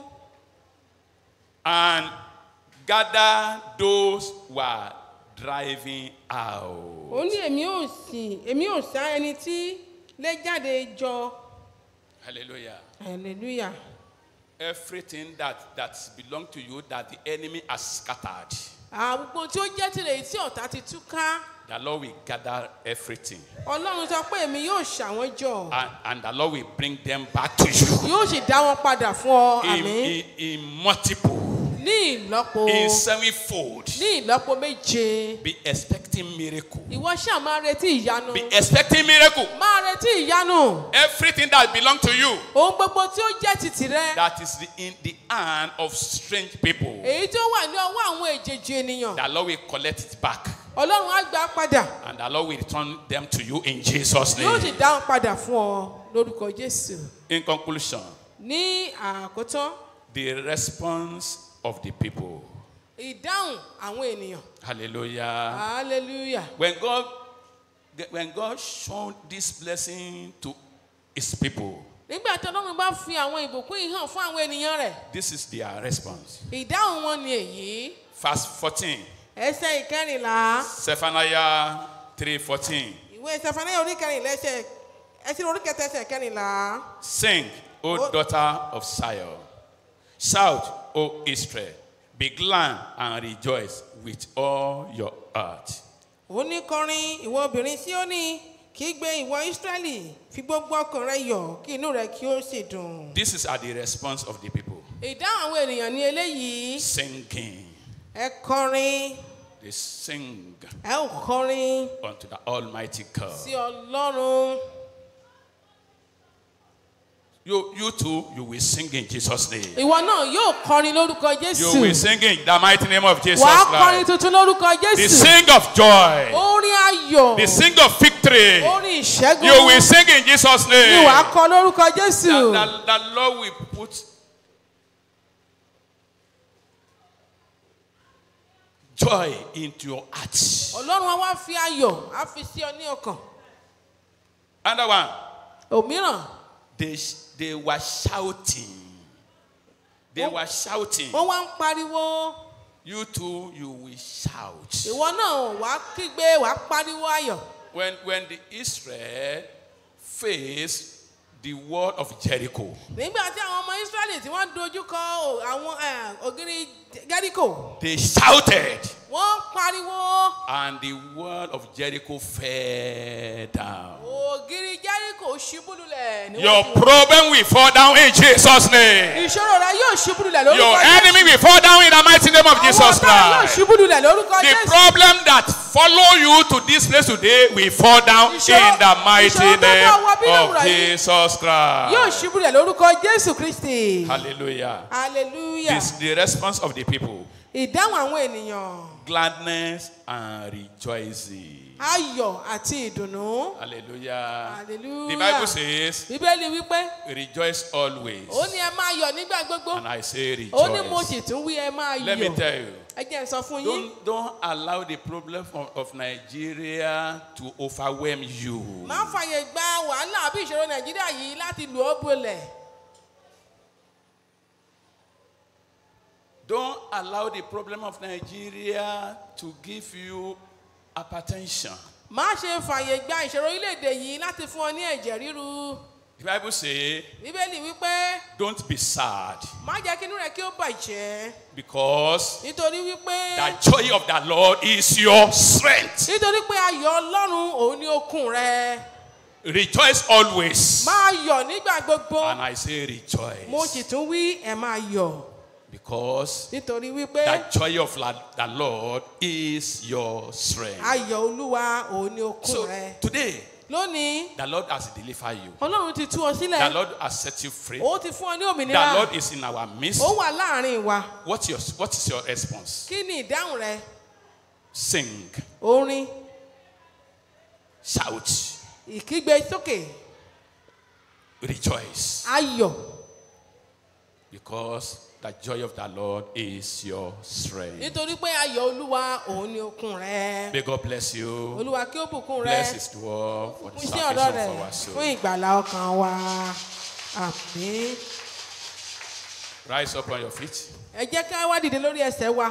And gather those who were driving out. Ó ní èmi ò sì èmi ò sá ẹni tí lé jáde jọ. Hallelujah. Hallelujah. Everything that that belongs to you that the enemy has scattered. Àgbogbo tí ó jẹ́ tirẹ̀ tí ọ̀tá ti túká. The Lord will gather everything. Ọlọ́run sọ pé èmi yóò ṣàwọn jọ. And and the Lord will bring them back to you. Yóò sì dá wọn padà fún ọ. Àmín. In in multiple. Ní ìlọ́po. In sevenfold. Ní ìlọ́po méje. Be expecting miracle. Ìwọ ṣáà máa retí ìyanu. Be expecting miracle. Máa retí ìyanu. Everything that belongs to you. Ohun gbogbo tí ó jẹ́ ti tìrẹ. That is the, in the hand of strange people. Èyí tí ó wà ní ọwọ́ àwọn èjèèjì ènìyàn. The Lord will collect it back. Ọlọ́run á gbà padà. And the Lord will return them to you in Jesus' name. Yóò sì dá wọn padà fún ọ lórúkọ Jésù. In conclusion. Ní àkótán. The response of the people. Ìdáhùn àwọn ènìyàn. Hallelujah. Hallelujah. When God, when God showed this blessing to His people. Nígbà tí Ọlọ́run bá fi àwọn ìbùkún yìí hàn fún àwọn ènìyàn rẹ̀. This is their response. Ìdáhùn wọn ni èyí. Verse fourteen. Ẹsẹ̀ ìkẹrìnlá. Zephaniah three fourteen. Ìwé Zephaniah orí kẹrìnlá ẹsẹ̀ ẹsẹ̀ orí kẹta ẹsẹ̀ kẹrìnlá. Sing, O daughter of Zion. Shout, O Israel. Be glad and rejoice with all your heart. Ó ní kọrin ìwọ obìnrin Síónì, kígbe ìwọ Ísírẹ́lì, fi gbogbo ọkàn rẹ yọ̀, kí inú rẹ kí ó sì dùn. This is at the response of the people. Ìdáhùn àwọn ènìyàn ni eléyìí. Singing. Ẹ kọrin. They sing. Ẹ ó kọrin. Unto the Almighty God. Sí Ọlọ́run. You, you too, you will sing in Jesus' name. Ìwọ náà yóò kọrin lórúkọ Jésù. You will sing in the mighty name of Jesus Christ. Wàá kọrin tuntun lórúkọ Jésù. The sing of joy. Orin ayọ̀. The sing of victory. Orin ìṣẹ́gun. You will sing in Jesus' name. Ni wàá kọ lórúkọ Jésù. The, the, the Lord will put joy into your heart. Ọlọ́run á wá fi ayọ̀, á fi sí ọ ní ọkàn. Another one. Òmíràn. They, they were shouting. They were shouting. Wọ́n wá ń pariwo. You too, you will shout. Ìwọ náà wàá kígbe, wàá pariwo ayọ̀. When, when the Israel faced the wall of Jericho. Nígbà tí àwọn ọmọ Ísírẹ́lì tí wọ́n dojú kọ àwọn ògiri Jericho. They shouted. Wọ́n pariwo. And the wall of Jericho fell down. Ògiri Jericho ṣubú lulẹ̀. Your problem will fall down in Jesus' name. Ìṣòro rẹ yóò ṣubú lulẹ̀ lórúkọ Jésù. Your enemy will fall down in the mighty name of Jesus Christ. Àwọn ọ̀tá yóò ṣubú lulẹ̀ lórúkọ Jésù. The problem that follow you to this place today will fall down in the mighty name of Jesus Christ. Yóò ṣubú lulẹ̀ lórúkọ Jésù Kristi. Hallelujah. Hallelujah. This is the response of the people. Ìdáhùn àwọn ènìyàn. Gladness and rejoicing. Ayọ̀ àti ìdùnnú. Hallelujah. Hallelujah. The Bible says. Bíbélì wípé. Rejoice always. Ó ní ẹ máa yọ̀ nígbà gbogbo. And I say rejoice. Ó ní mo sì tún wí ẹ máa yọ̀. Let me tell you. Ẹ jẹ́ n sọ fún yín. Don't don't allow the problem of, of Nigeria to overwhelm you. Má fàyè gba wàhálà àbí ìṣòro Nàìjíríà yìí láti lù ọ́ bolẹ̀. Don't allow the problem of Nigeria to give you hypertension. Má ṣe fàyè gba ìṣòro orílẹ̀-èdè yìí láti fún ọ ní ẹ̀jẹ̀ ríru. The Bible says. Bíbélì wípé. Don't be sad. Má jẹ́ kí inú rẹ kí ó bàjẹ́. Because. Nítorí wípé. The joy of the Lord is your strength. Nítorí pé ayọ̀ Ọlọ́run òun ni okun rẹ. Rejoice always. Máa yọ̀ nígbà gbogbo. And I say rejoice. Mo sì tún wí ẹ máa yọ̀. Because nítorí wípé the joy of the Lord is your strength. Ayọ̀ Olúwa òun ni okun rẹ. So today, lónìí, the Lord has delivered you. Ọlọ́run ti tú ọ sílẹ̀. The Lord has set you free. Ó ti fún ọ ní òmìnira. The Lord is in our midst. Ó wà láàrin wa. What's your, what is your response? Kí ni ìdáhùn rẹ? Sing. Orin. Shout. Ìkígbe sókè. Rejoice. Ayọ̀. Because the joy of the Lord is your strength. Nítorí pé ayọ̀ Olúwa òun ni okun rẹ. May God bless you. Olúwa kí ó bùkún rẹ. Bless His word for the salvation of our soul. Fún ìgbàlà ọkàn wa. Àmín. Rise up on your feet. Ẹ jẹ́ ká wá dìde lórí ẹsẹ̀ wa.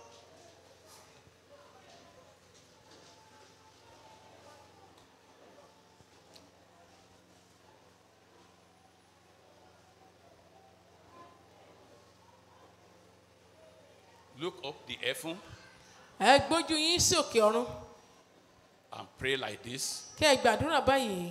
Look up the heaven. Ẹ gbójú yín sí òkè ọ̀run. And pray like this. Kẹ́ ẹ gbàdúrà báyìí.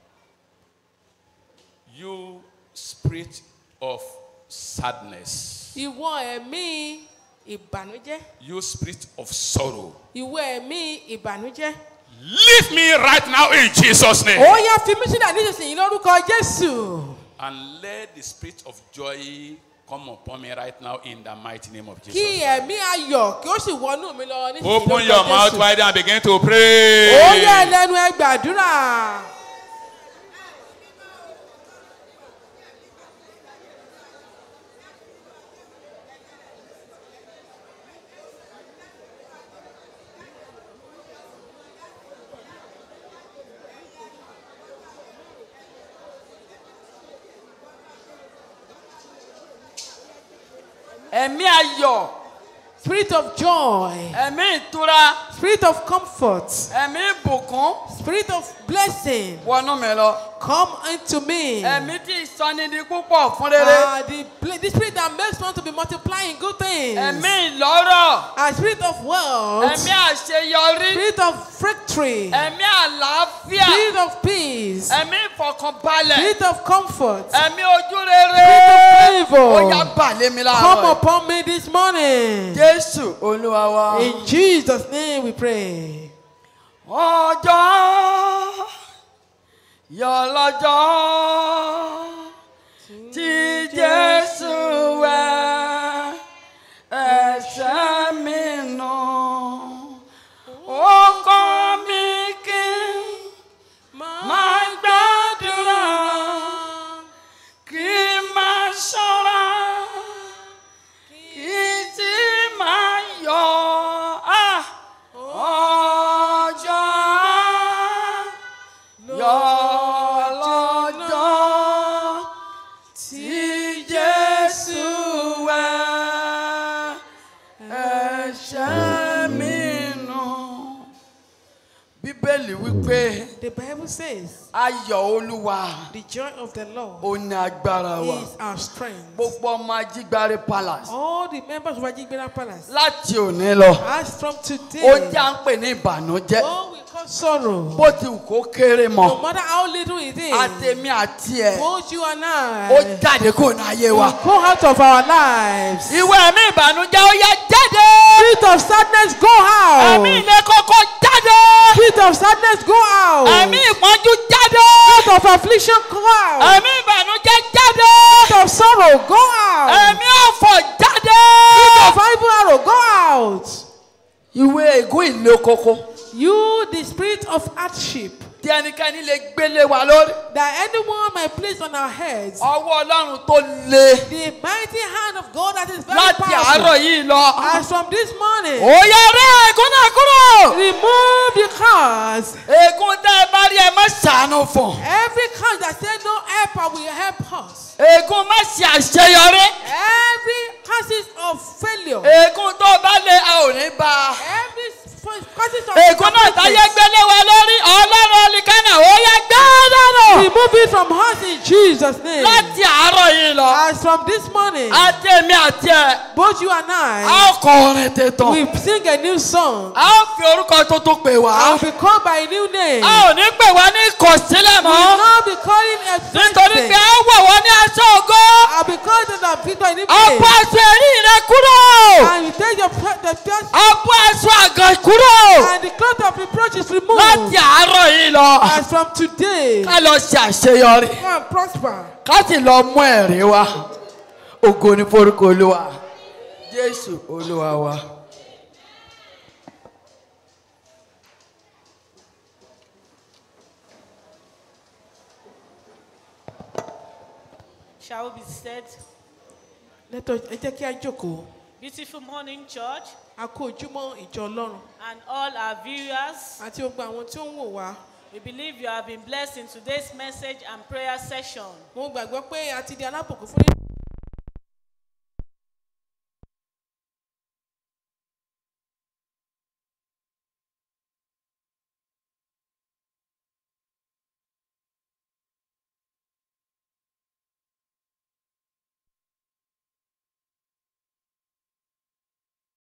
You spirit of sadness. Ìwọ ẹ̀mí ìbànújẹ́. You spirit of sorrow. Ìwọ ẹ̀mí ìbànújẹ́. Leave me right now in Jesus' name. Ó yá fi mí sílẹ̀ nísinsìnyí lórúkọ Jésù. And let the spirit of joy come upon me right now in the mighty name of Jesus. Kí ẹ̀mí ayọ̀ kí ó sì wọnú mi lọ nísinsìnyí lórúkọ Jésù. Open your mouth wide and begin to pray. Ó yá lẹ́nu ẹ gbàdúrà. Ẹ̀mí ayọ̀. Spirit of joy. Ẹ̀mí ìtura. Spirit of comfort. Ẹ̀mí ìbùkún. Spirit of blessing. Wọnú mi lọ. Come into me. Ẹ̀mí tí ìsọnidi púpọ̀ fún rere. Ah, the, the spirit that makes one to be multiplying good things. Ẹ̀mí ìlọ́rọ̀. A spirit of wealth. Ẹ̀mí àṣeyọrí. Spirit of victory. Ẹ̀mí àlàáfíà. Spirit of peace. Ẹ̀mí ìfọ̀kànbalẹ̀. Spirit of comfort. Ẹ̀mí ojúrere. Spirit of favor. Ó yá bà lé mi láàárọ̀. Come upon me this morning. Jésù Olúwa wa. In Jesus' name we pray. Ọjọ́ yọ lọ́jọ́ tí Jésù wẹ̀ ẹ̀ṣẹ̀ mi nù. Ó kọ́ mi kí máa gbàdúrà kí máa ṣọ́ra kí tí máa yọ̀. Ọjọ́ yọ lọ́jọ́ tí Jésù wẹ̀ ẹ̀ṣẹ̀ mi nù. Bíbélì wípé The Bible says, ayọ̀ Olúwa the joy of the Lord ó ní agbára wa. is our strength. Gbogbo ọmọ Ajígbáre Palace All the members of Ajigbera Palace, láti òní lọ as from today, ó jẹ́ à ń pè ní ìbànújẹ́ all we call sorrow, bó ti wù kó kéré no mọ́. matter how little it is, Àtèmi àti ẹ̀ both you and ó I, jáde kó ní ayé wa. will go out of our lives. Ìwé ẹ̀mí ìbànújẹ́ ó yá jáde. Spirit of sadness, go out. Ẹ̀mí ilé kókó jáde. Spirit of sadness, go out. Ẹ̀mí ìpọ́njú jáde. Spirit of affliction, go out. Ẹ̀mí ìbànújẹ́ jáde. Spirit of sorrow, go out. Ẹ̀mí ọ̀fọ̀ jáde. Spirit of evil arrow, go out. Ìwé ègún ìlé kókó. You, the spirit of hardship, Tí ẹnikẹ́ni lè gbélé wa lórí. that anyone might place on our heads, Ọwọ́ Ọlọ́run tó le. the mighty hand of God that is very Láti àárọ̀ powerful. yìí lọ. As from this morning, Ó yá rẹ́ ègún náà kúrò. remove the curse. Ègún tẹ́ ẹ bá rí ẹ má ṣàánú fún. Every curse that said no helper will help us. Ègún má ṣe àṣeyọrí. Every curses of failure. Ègún tó bá lé a ò ní bá. Every curses of Ègún náà táyé gbélé wa lórí Ọlọ́run olùkánná ó yá gbá dànù. remove it from Once in Jesus' name. Láti àárọ̀ yìí lọ. As from this morning. Àti èmi àti ẹ. Both you and I. A ó kọ orin tuntun. We sing a new song. A ó fi orúkọ tuntun pè wá. I will be called by a new name. A ò ní pè wá ní ìkọ̀sílẹ̀ mọ́. We will not be calling a friend. Nítorí pé a wọ̀ wọ́n ní aṣọ ògo. I will be called the people in the place. Ọ̀pọ̀ aṣọ ẹ̀rí rẹ kúrò. And you take your the first. Ọ̀pọ̀ aṣọ àgàn kúrò. And the cloth of reproach is removed. Láti àárọ̀ yìí lọ. As from today. Ká lọ ṣe àṣeyọrí. Go and prosper. Ká sì lọ mú ẹ̀rí wá. Ògo ni forúkọ Olúwa. Jésù Olúwa wa. Shall we be said? Let us ẹ jẹ́ kí a jókòó. Beautiful morning, church. A kú ojúmọ́ ìjọ Ọlọ́run. And all our viewers. Àti gbogbo àwọn tí ó ń wò wá. We believe you have been blessed in today's message and prayer session. Mo gbàgbọ́ pé a ti di alábùkún fún yín.